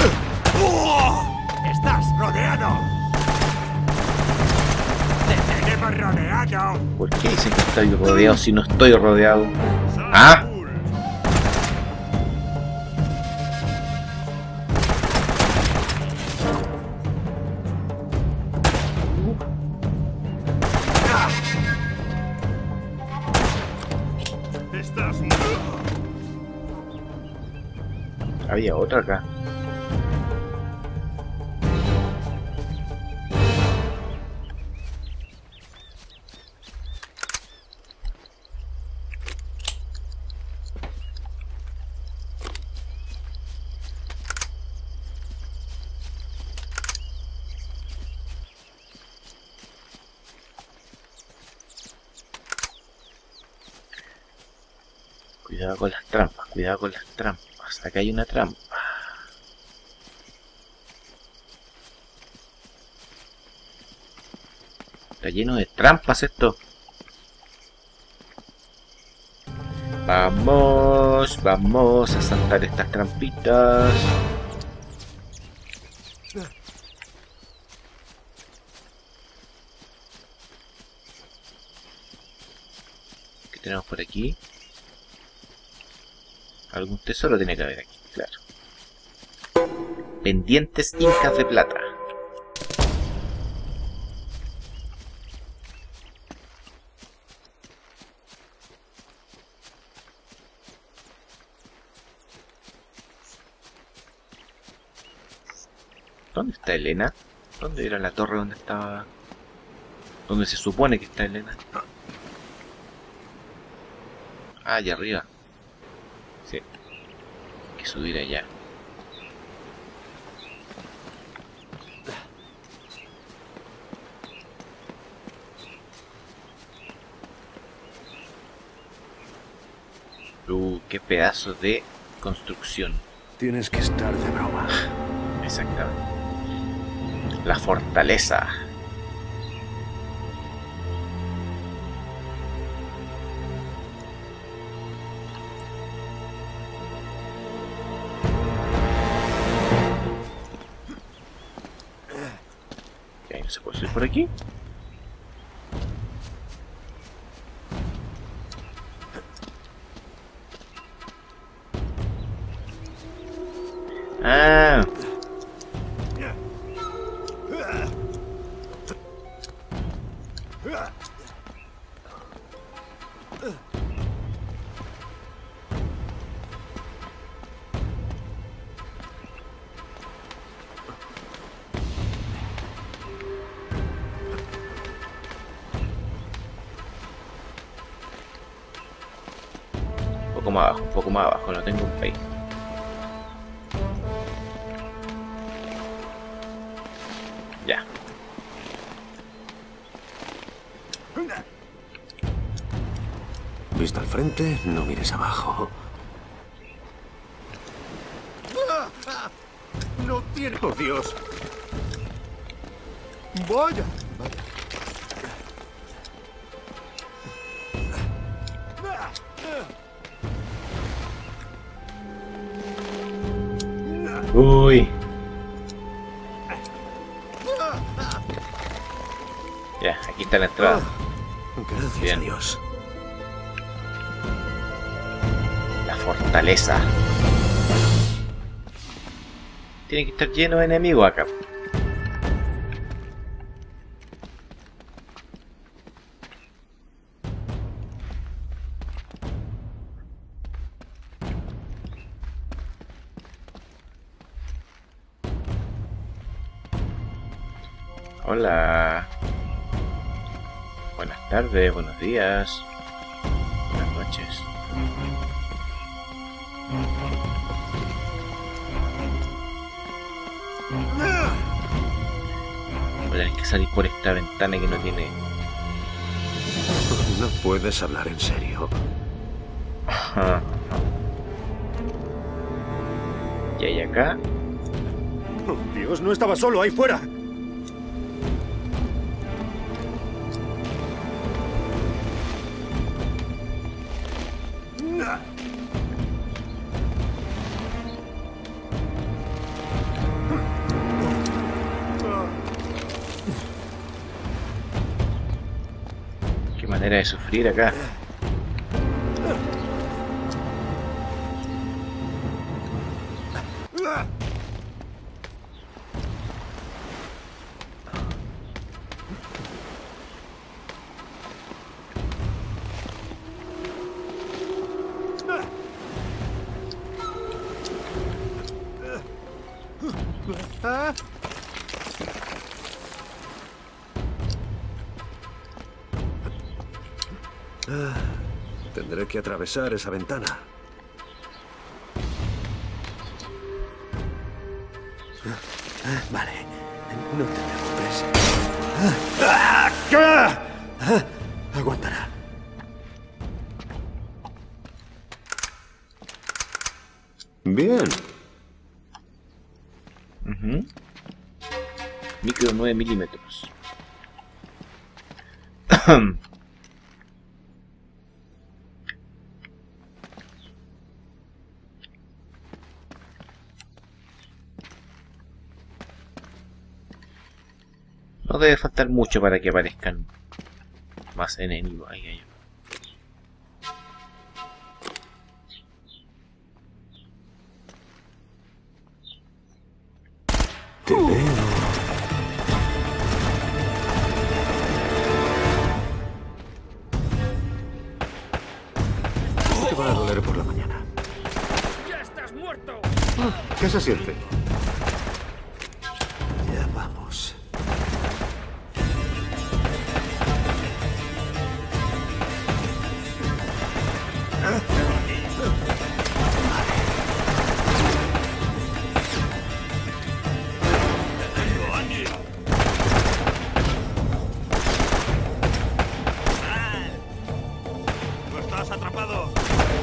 ¡Estás rodeado! ¡Te tenemos rodeado! ¿Por qué dicen que estoy rodeado si no estoy rodeado? ¿Ah? Estás... Había otra acá. Cuidado con las trampas, cuidado con las trampas. Acá hay una trampa. Está lleno de trampas esto. Vamos, vamos a saltar estas trampitas. ¿Qué tenemos por aquí? Algún tesoro tiene que haber aquí, claro. Pendientes incas de plata. ¿Dónde está Elena? ¿Dónde era la torre donde estaba? ¿Dónde se supone que está Elena? Ah, allá arriba. Sí. Hay que subir allá. Uh, qué pedazo de construcción. Tienes que estar de broma. Exactamente. La fortaleza. Ok, no se puede subir por aquí. Ah. Un poco más abajo, un poco más abajo, no tengo un pay. Ya. Vista al frente, no mires abajo. No tiene... ¡Oh, Dios! Vaya. Vaya. Uy. Ya, aquí está la entrada. Gracias Bien. a Dios. La fortaleza. Tiene que estar lleno de enemigos acá. Hola. Buenas tardes, buenos días. Buenas noches. Voy a tener que salir por esta ventana que no tiene... No puedes hablar en serio. Ajá. ¿Y hay acá? Oh, Dios, no estaba solo ahí fuera. Qué manera de sufrir acá. Tendré que atravesar esa ventana. Vale, no te preocupes. Aguantará. Bien. Uh-huh. Micro nueve milímetros. No debe faltar mucho para que aparezcan más enemigos. Ahí, ahí. Te veo. Te va a doler por la mañana. ¡Ya estás muerto! ¿Qué se siente? Ya vamos. ¡No estás atrapado!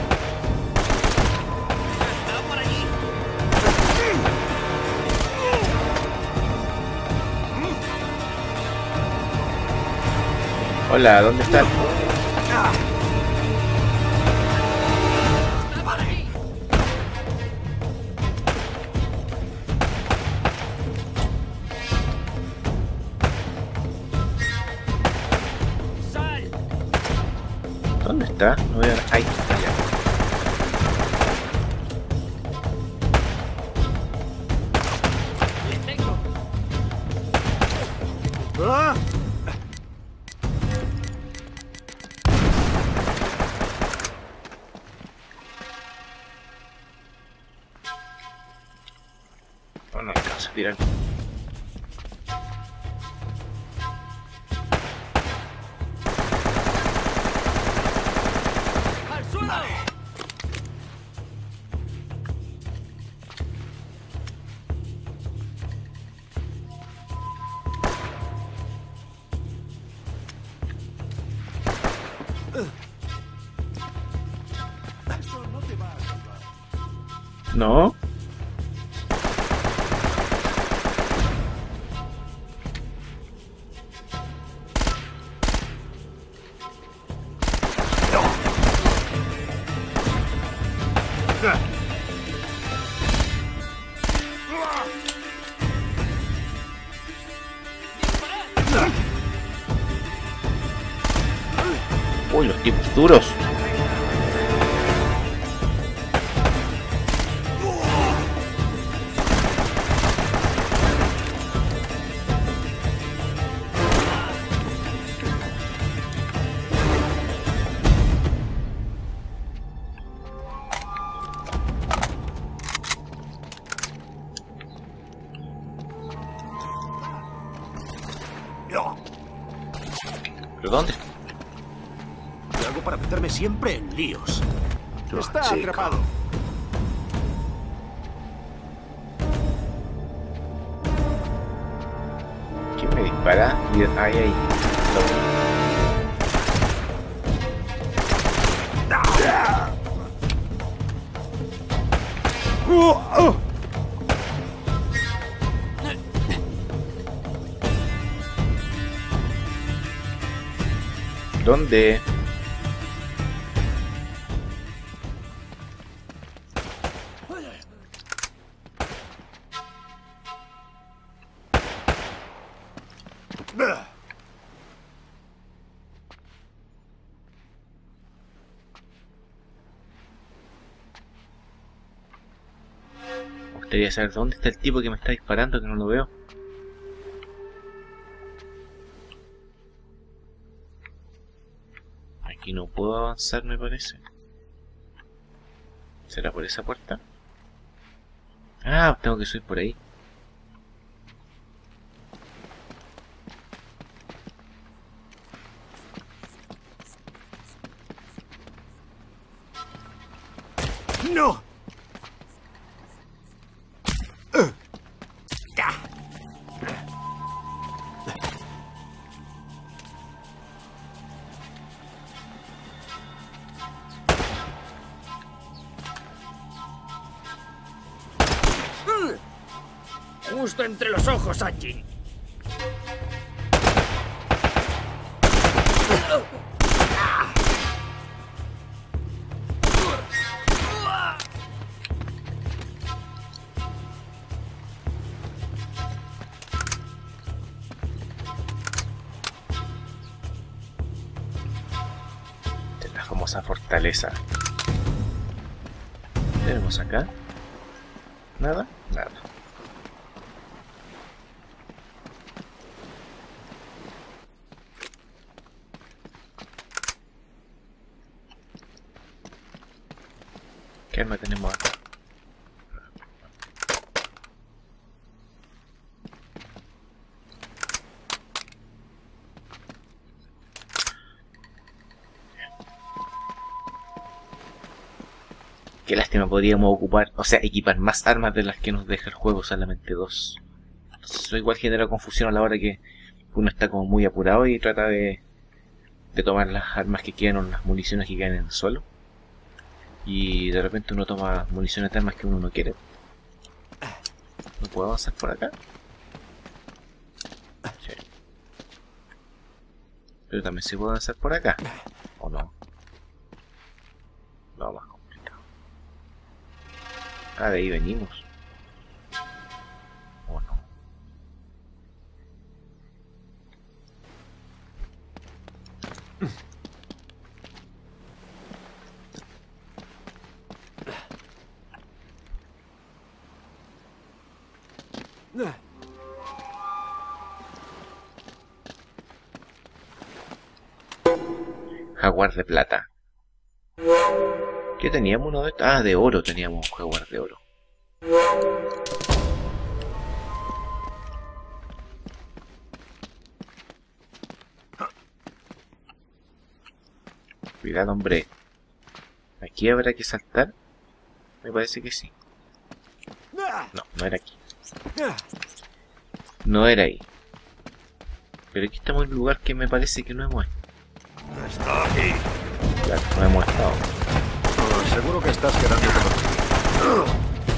Hola, ¿dónde están? ¡Sal! ¿Dónde está? No veo... Ahí está ya. ¡Le tengo! ¡Ah! Oh, no alcanzo a tirar. ¡Al suelo! Eso no te va a salvar. ¿No? Uy, los tipos duros. ¿Pero dónde? ¿Qué hago para meterme siempre en líos? Oh, Está chico. atrapado. ¿Quién me dispara? Y- Ay, ay. ¿Dónde? Me gustaría saber dónde está el tipo que me está disparando, que no lo veo. Aquí no puedo avanzar, me parece. ¿Será por esa puerta? Ah, tengo que subir por ahí. ¡No! Justo entre los ojos, Anjin. Esta es la famosa fortaleza. ¿Qué tenemos acá? ¿Nada? Nada. ¿Qué arma tenemos acá? Qué lástima, podríamos ocupar, o sea, equipar más armas de las que nos deja el juego, solamente dos. Entonces eso igual genera confusión a la hora que uno está como muy apurado y trata de, de tomar las armas que quedan o las municiones que quedan en el suelo. Y de repente uno toma municiones de armas que uno no quiere. ¿No puedo avanzar por acá? Sí. Pero también se puede avanzar por acá. ¿O no? No, más complicado. Ah, de ahí venimos. ¿O no? Jaguar de plata. ¿Qué teníamos uno de estos? Ah, de oro teníamos un jaguar de oro. Cuidado, hombre. ¿Aquí habrá que saltar? Me parece que sí. No, no era aquí. No era ahí. Pero aquí estamos en un lugar que me parece que no hemos estado. Está aquí. Claro, no hemos estado. Oh, seguro que estás quedando con...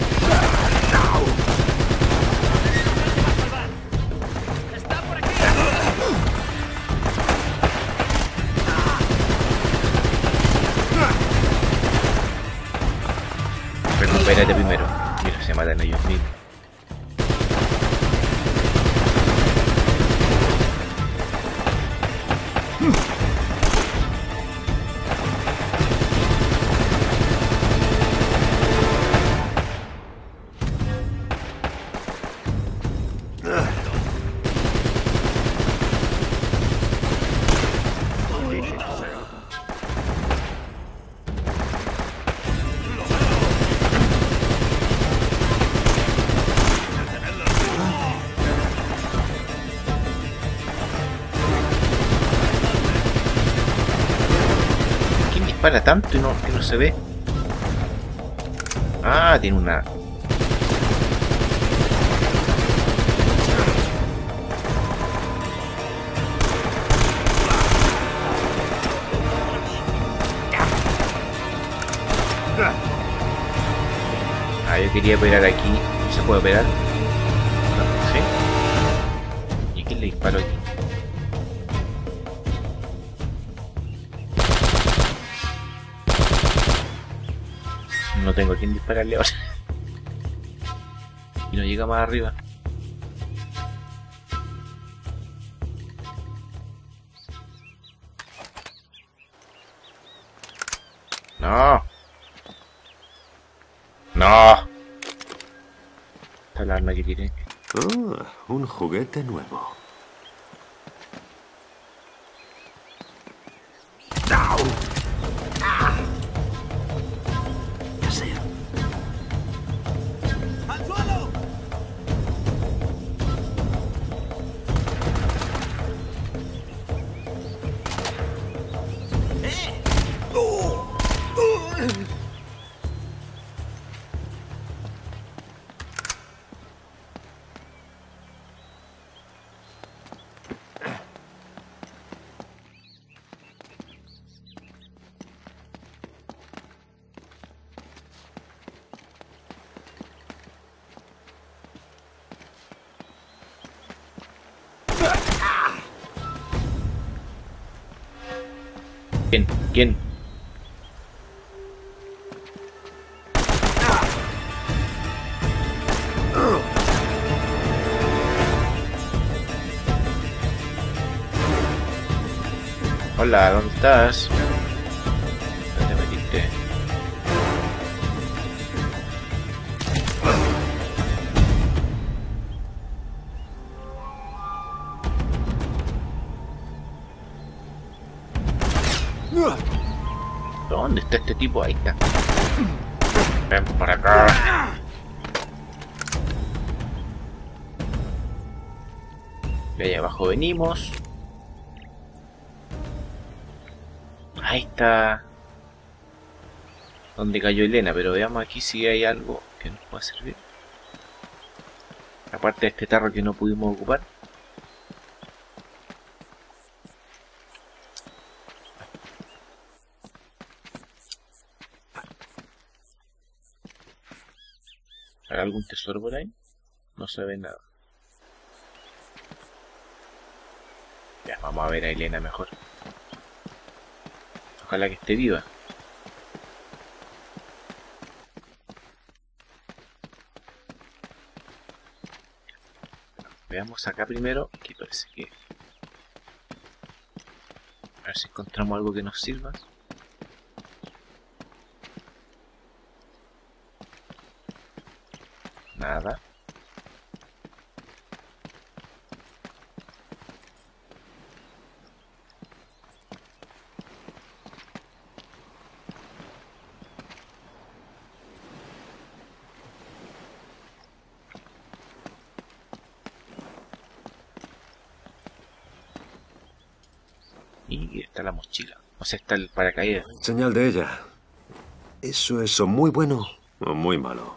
¡Está por aquí! Recupérate primero. Mira, se matan ellos mismos. dispara tanto y no, que no se ve? Ah, tiene una... Ah, yo quería operar aquí. ¿No se puede operar? No, ¿sí? ¿Y quién le disparó aquí? No tengo a quién dispararle ahora. Y no llega más arriba. No. No. Esta es la arma que tiré. Oh, un juguete nuevo. Ya sé. ¡Al suelo! ¡Eh! ¿Quién? ¿Quién? Hola, ¿dónde estás? ¿Dónde te metiste? ¿Dónde está este tipo? Ahí está. Ven por acá. De ahí abajo venimos. Ahí está donde cayó Elena, pero veamos aquí si hay algo que nos pueda servir. Aparte de este tarro que no pudimos ocupar. ¿Hay algún tesoro por ahí? No se ve nada. Ya, vamos a ver a Elena mejor. Ojalá que esté viva. Veamos acá primero, que parece que... A ver si encontramos algo que nos sirva. Nada. Y está la mochila. O sea, está el paracaídas. Señal de ella. ¿Eso es o muy bueno o muy malo?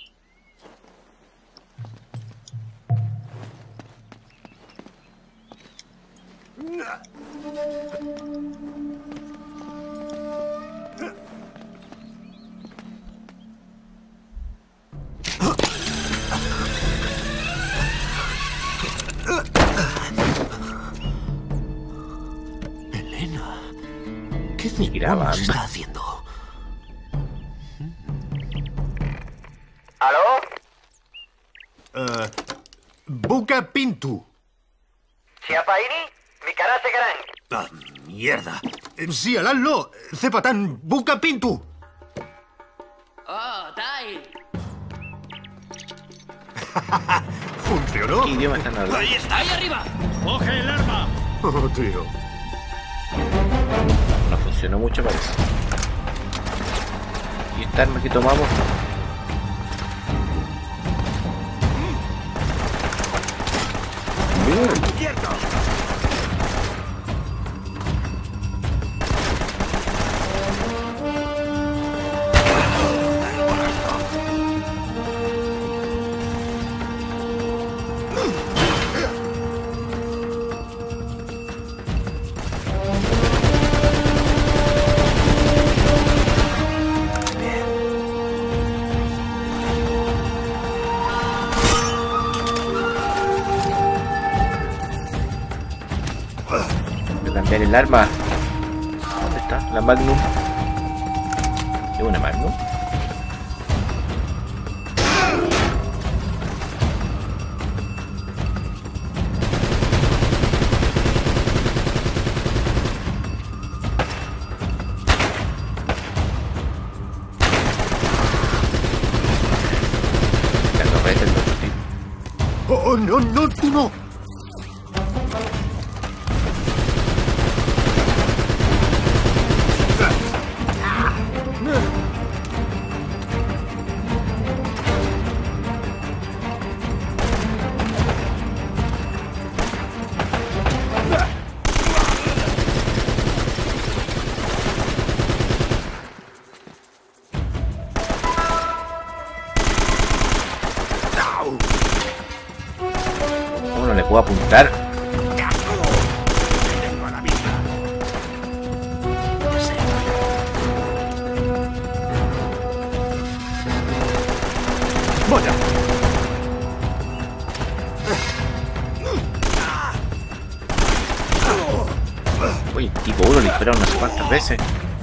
Elena, ¿qué Ni grabando. demonios está haciendo? ¿Aló? Eh, Buka Pintu. Siapa ini? Bicara sekarang. Ah, mierda. Eh, Sí, Alallo. Cepatán, Buka Pintu. Oh, Tai. ¿Funcionó? ¿Qué idioma están hablando? ¡Ahí está! ¡Ahí arriba! ¡Coge el arma! Oh, tío. No funcionó mucho, parece. Y esta arma que tomamos. ¡Cierto! cambiar el arma. ¿Dónde está? La Magnum. ¿Es una Magnum? ¡Oh, no, no, tú no! ¿Cómo no le puedo apuntar? ¡Vaya! Uy, tipo uno le dispararon unas cuantas veces.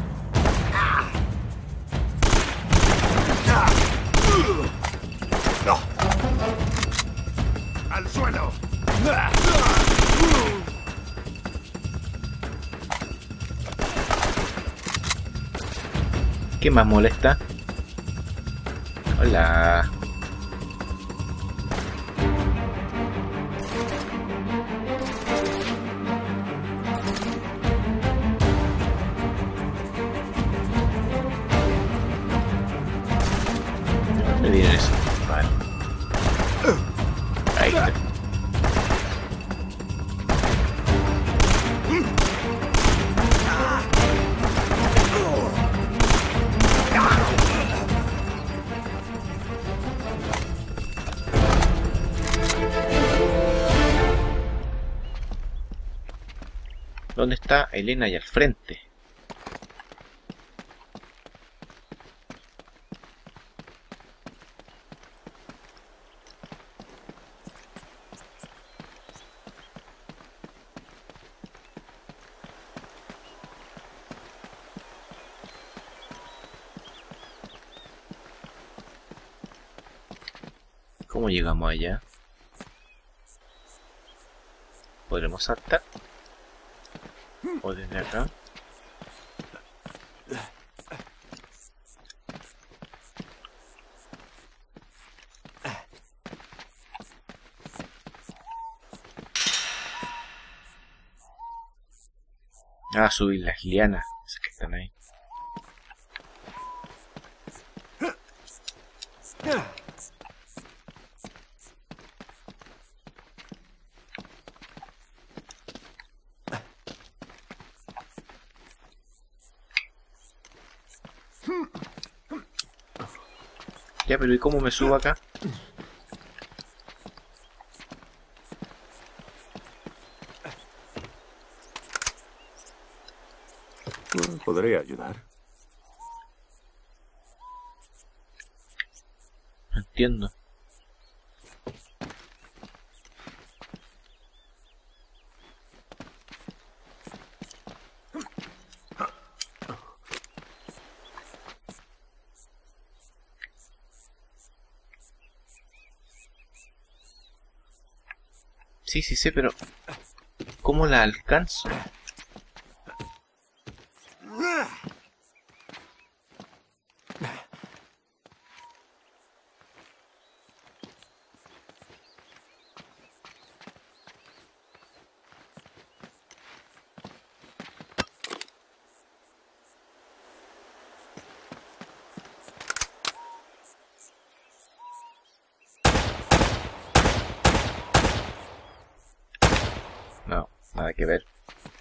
¡No! ¡Al suelo! ¿Qué más molesta? Hola. ¿Dónde viene eso? Vale. Ahí está. ¿Dónde está Elena ahí al frente? ¿Cómo llegamos allá? ¿Podremos saltar? ¿O desde acá? Ah, subir las lianas, esas que están ahí. Ya, pero ¿y cómo me subo acá? Podría ayudar. No entiendo. Sí, sí sé, pero ¿cómo la alcanzo? No, nada que ver.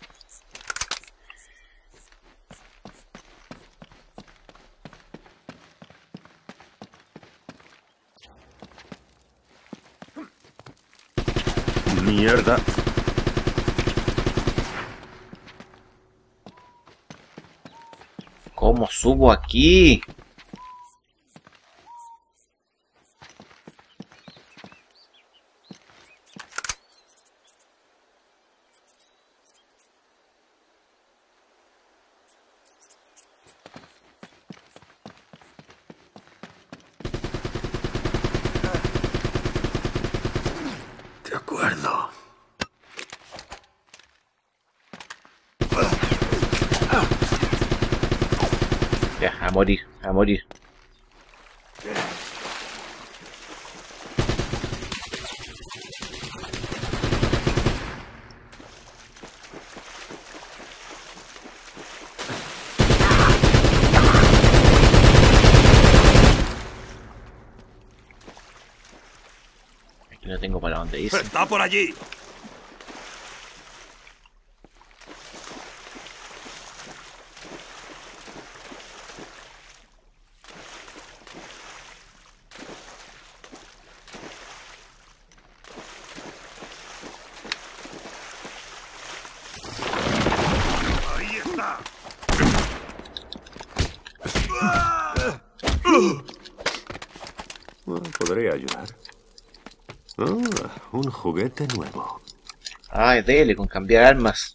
¡Mierda! ¿Cómo subo aquí? A morir, a morir. Aquí no tengo para dónde ir. ¡Está por allí! ¡Ahí está! Bueno, podría ayudar. Ah, un juguete nuevo. Ay, dele con cambiar armas.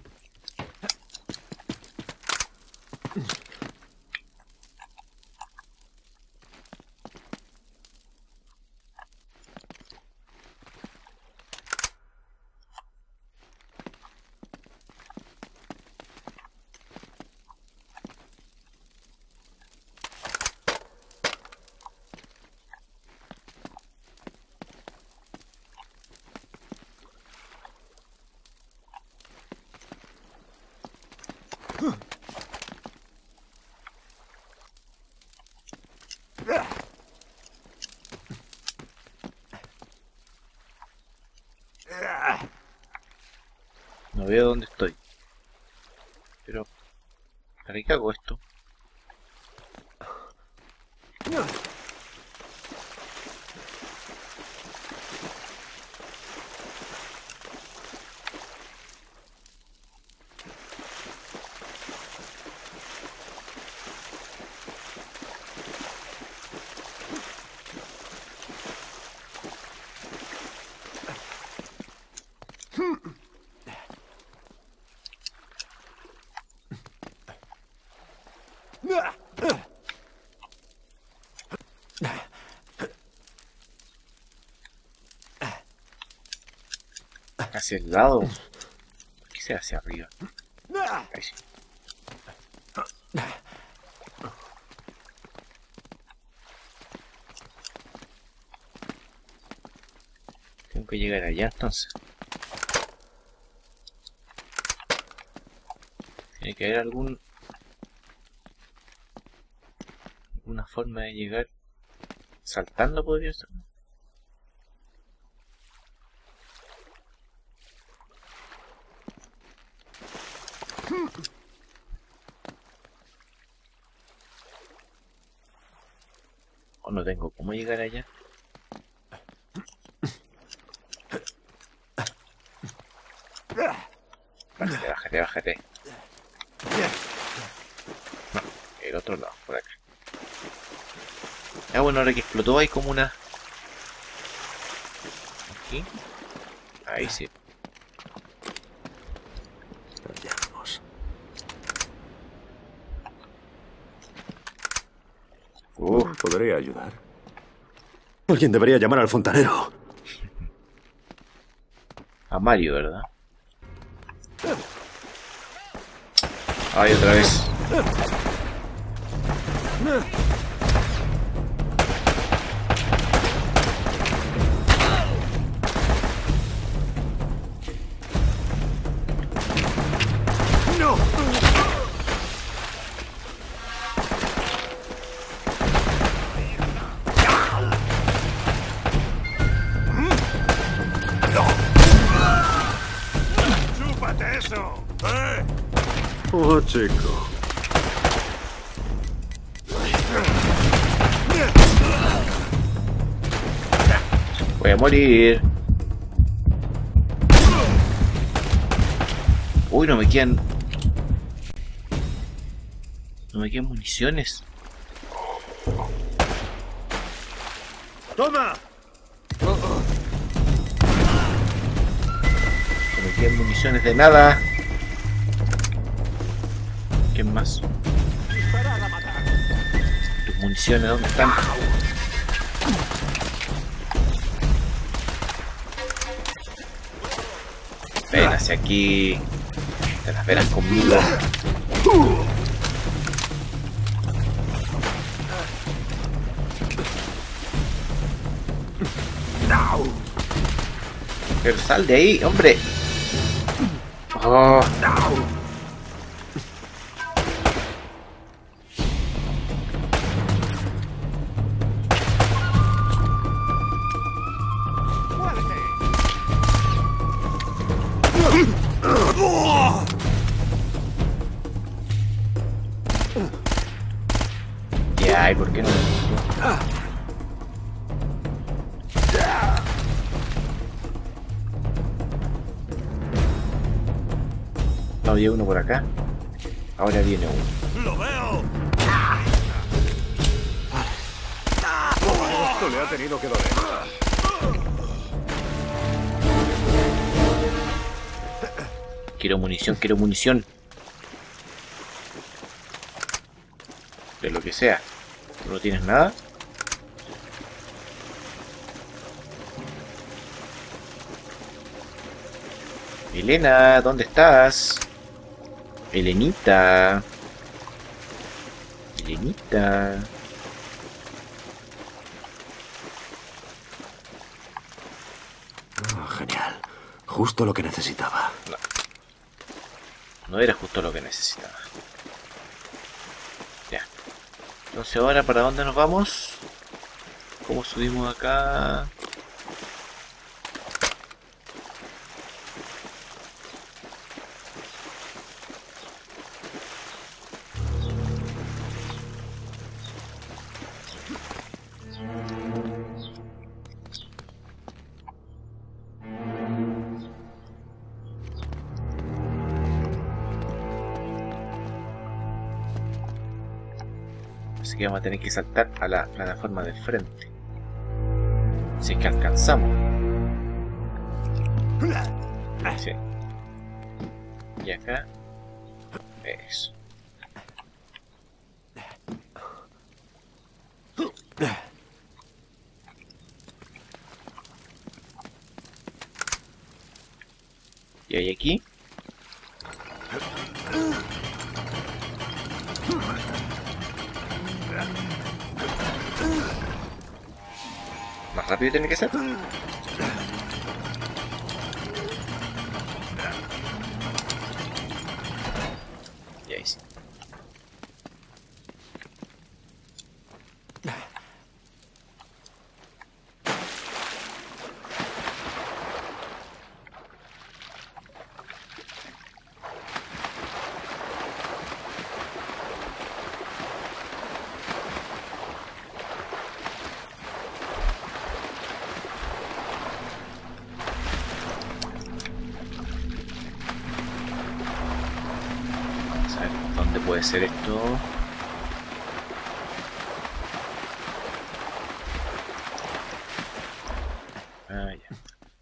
No veo dónde estoy. Pero... ¿para qué hago esto? Hacia el lado. ¿Qué se hace arriba? Ahí sí. Tengo que llegar allá entonces. Tiene que haber algún... alguna forma de llegar. ¿Saltando podría ser? O no tengo cómo llegar allá. Bájate, bájate, bájate. No, el otro lado, por acá. Ah, bueno, ahora que explotó hay como una... aquí. Ahí sí. Vayamos. Uf. Podría ayudar. Alguien debería llamar al fontanero. A Mario, ¿verdad? Ay, otra vez. ¡No! ¡Chúpate eso! ¡Eh! Oh, chico. Voy a morir. Uy, no me quedan... no me quedan municiones. ¡Toma! No me quedan municiones de nada. ¿Quién más? ¡Disparar a matar! ¿Tus municiones dónde están? Ven hacia aquí. Te las verás conmigo. Pero sal de ahí, hombre. Oh. Ya, ¿y por qué no? No había uno por acá. Ahora viene uno. ¡Lo veo! Esto le ha tenido que doler. Quiero munición, quiero munición. De lo que sea. ¿Tú no tienes nada? Elena, ¿dónde estás? Elenita. Elenita. Oh, genial. Justo lo que necesitaba. No. No era justo lo que necesitaba. Ya. Entonces ahora, ¿para dónde nos vamos? ¿Cómo subimos acá? Así que vamos a tener que saltar a la plataforma del frente. Si es que alcanzamos. Sí. Y acá. Eso. Y hay aquí. Más rápido tiene que ser. Y ahí sí. ¿Dónde puede ser esto? Ah, ya.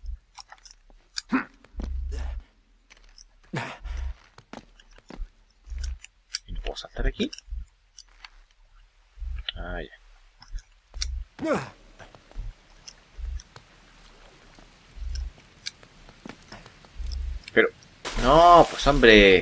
¿Y no puedo saltar aquí? Ah, ya. Pero... no, pues hombre...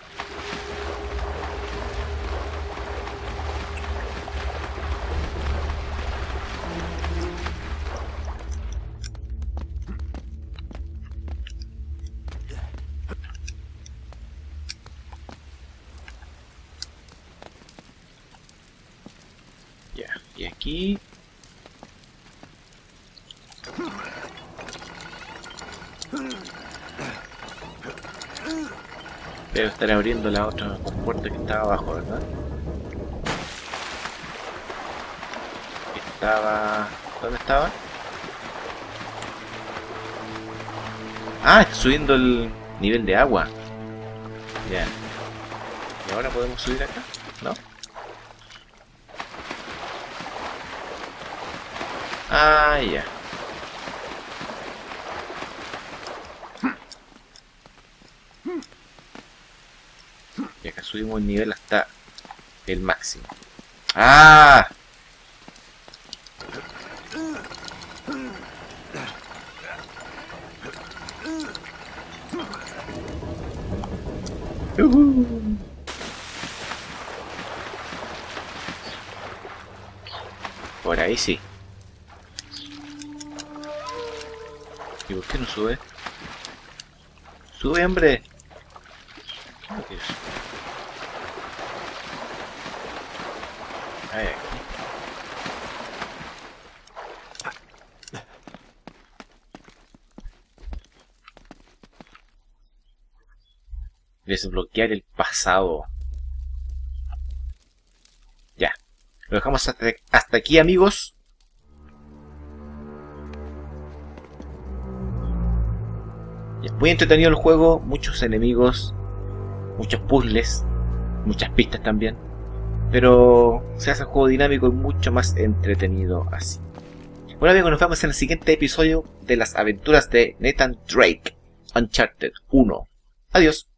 Ya, y aquí... debo estar abriendo la otra puerta que estaba abajo, ¿verdad? Estaba... ¿dónde estaba? Ah, está subiendo el nivel de agua. Ya. ¿Y ahora podemos subir acá? ¿No? Ah, ya. Y acá subimos el nivel hasta el máximo. ¡Ah! Uh-huh. Por ahí sí. ¿Y por qué no sube? Sube, hombre. Ahí. Desbloquear el pasado. Ya. Lo dejamos hasta, hasta aquí, amigos. Es muy entretenido el juego. Muchos enemigos. Muchos puzzles. Muchas pistas también. Pero se hace un juego dinámico y mucho más entretenido así. Bueno, amigos, nos vemos en el siguiente episodio de las aventuras de Nathan Drake. Uncharted uno. Adiós.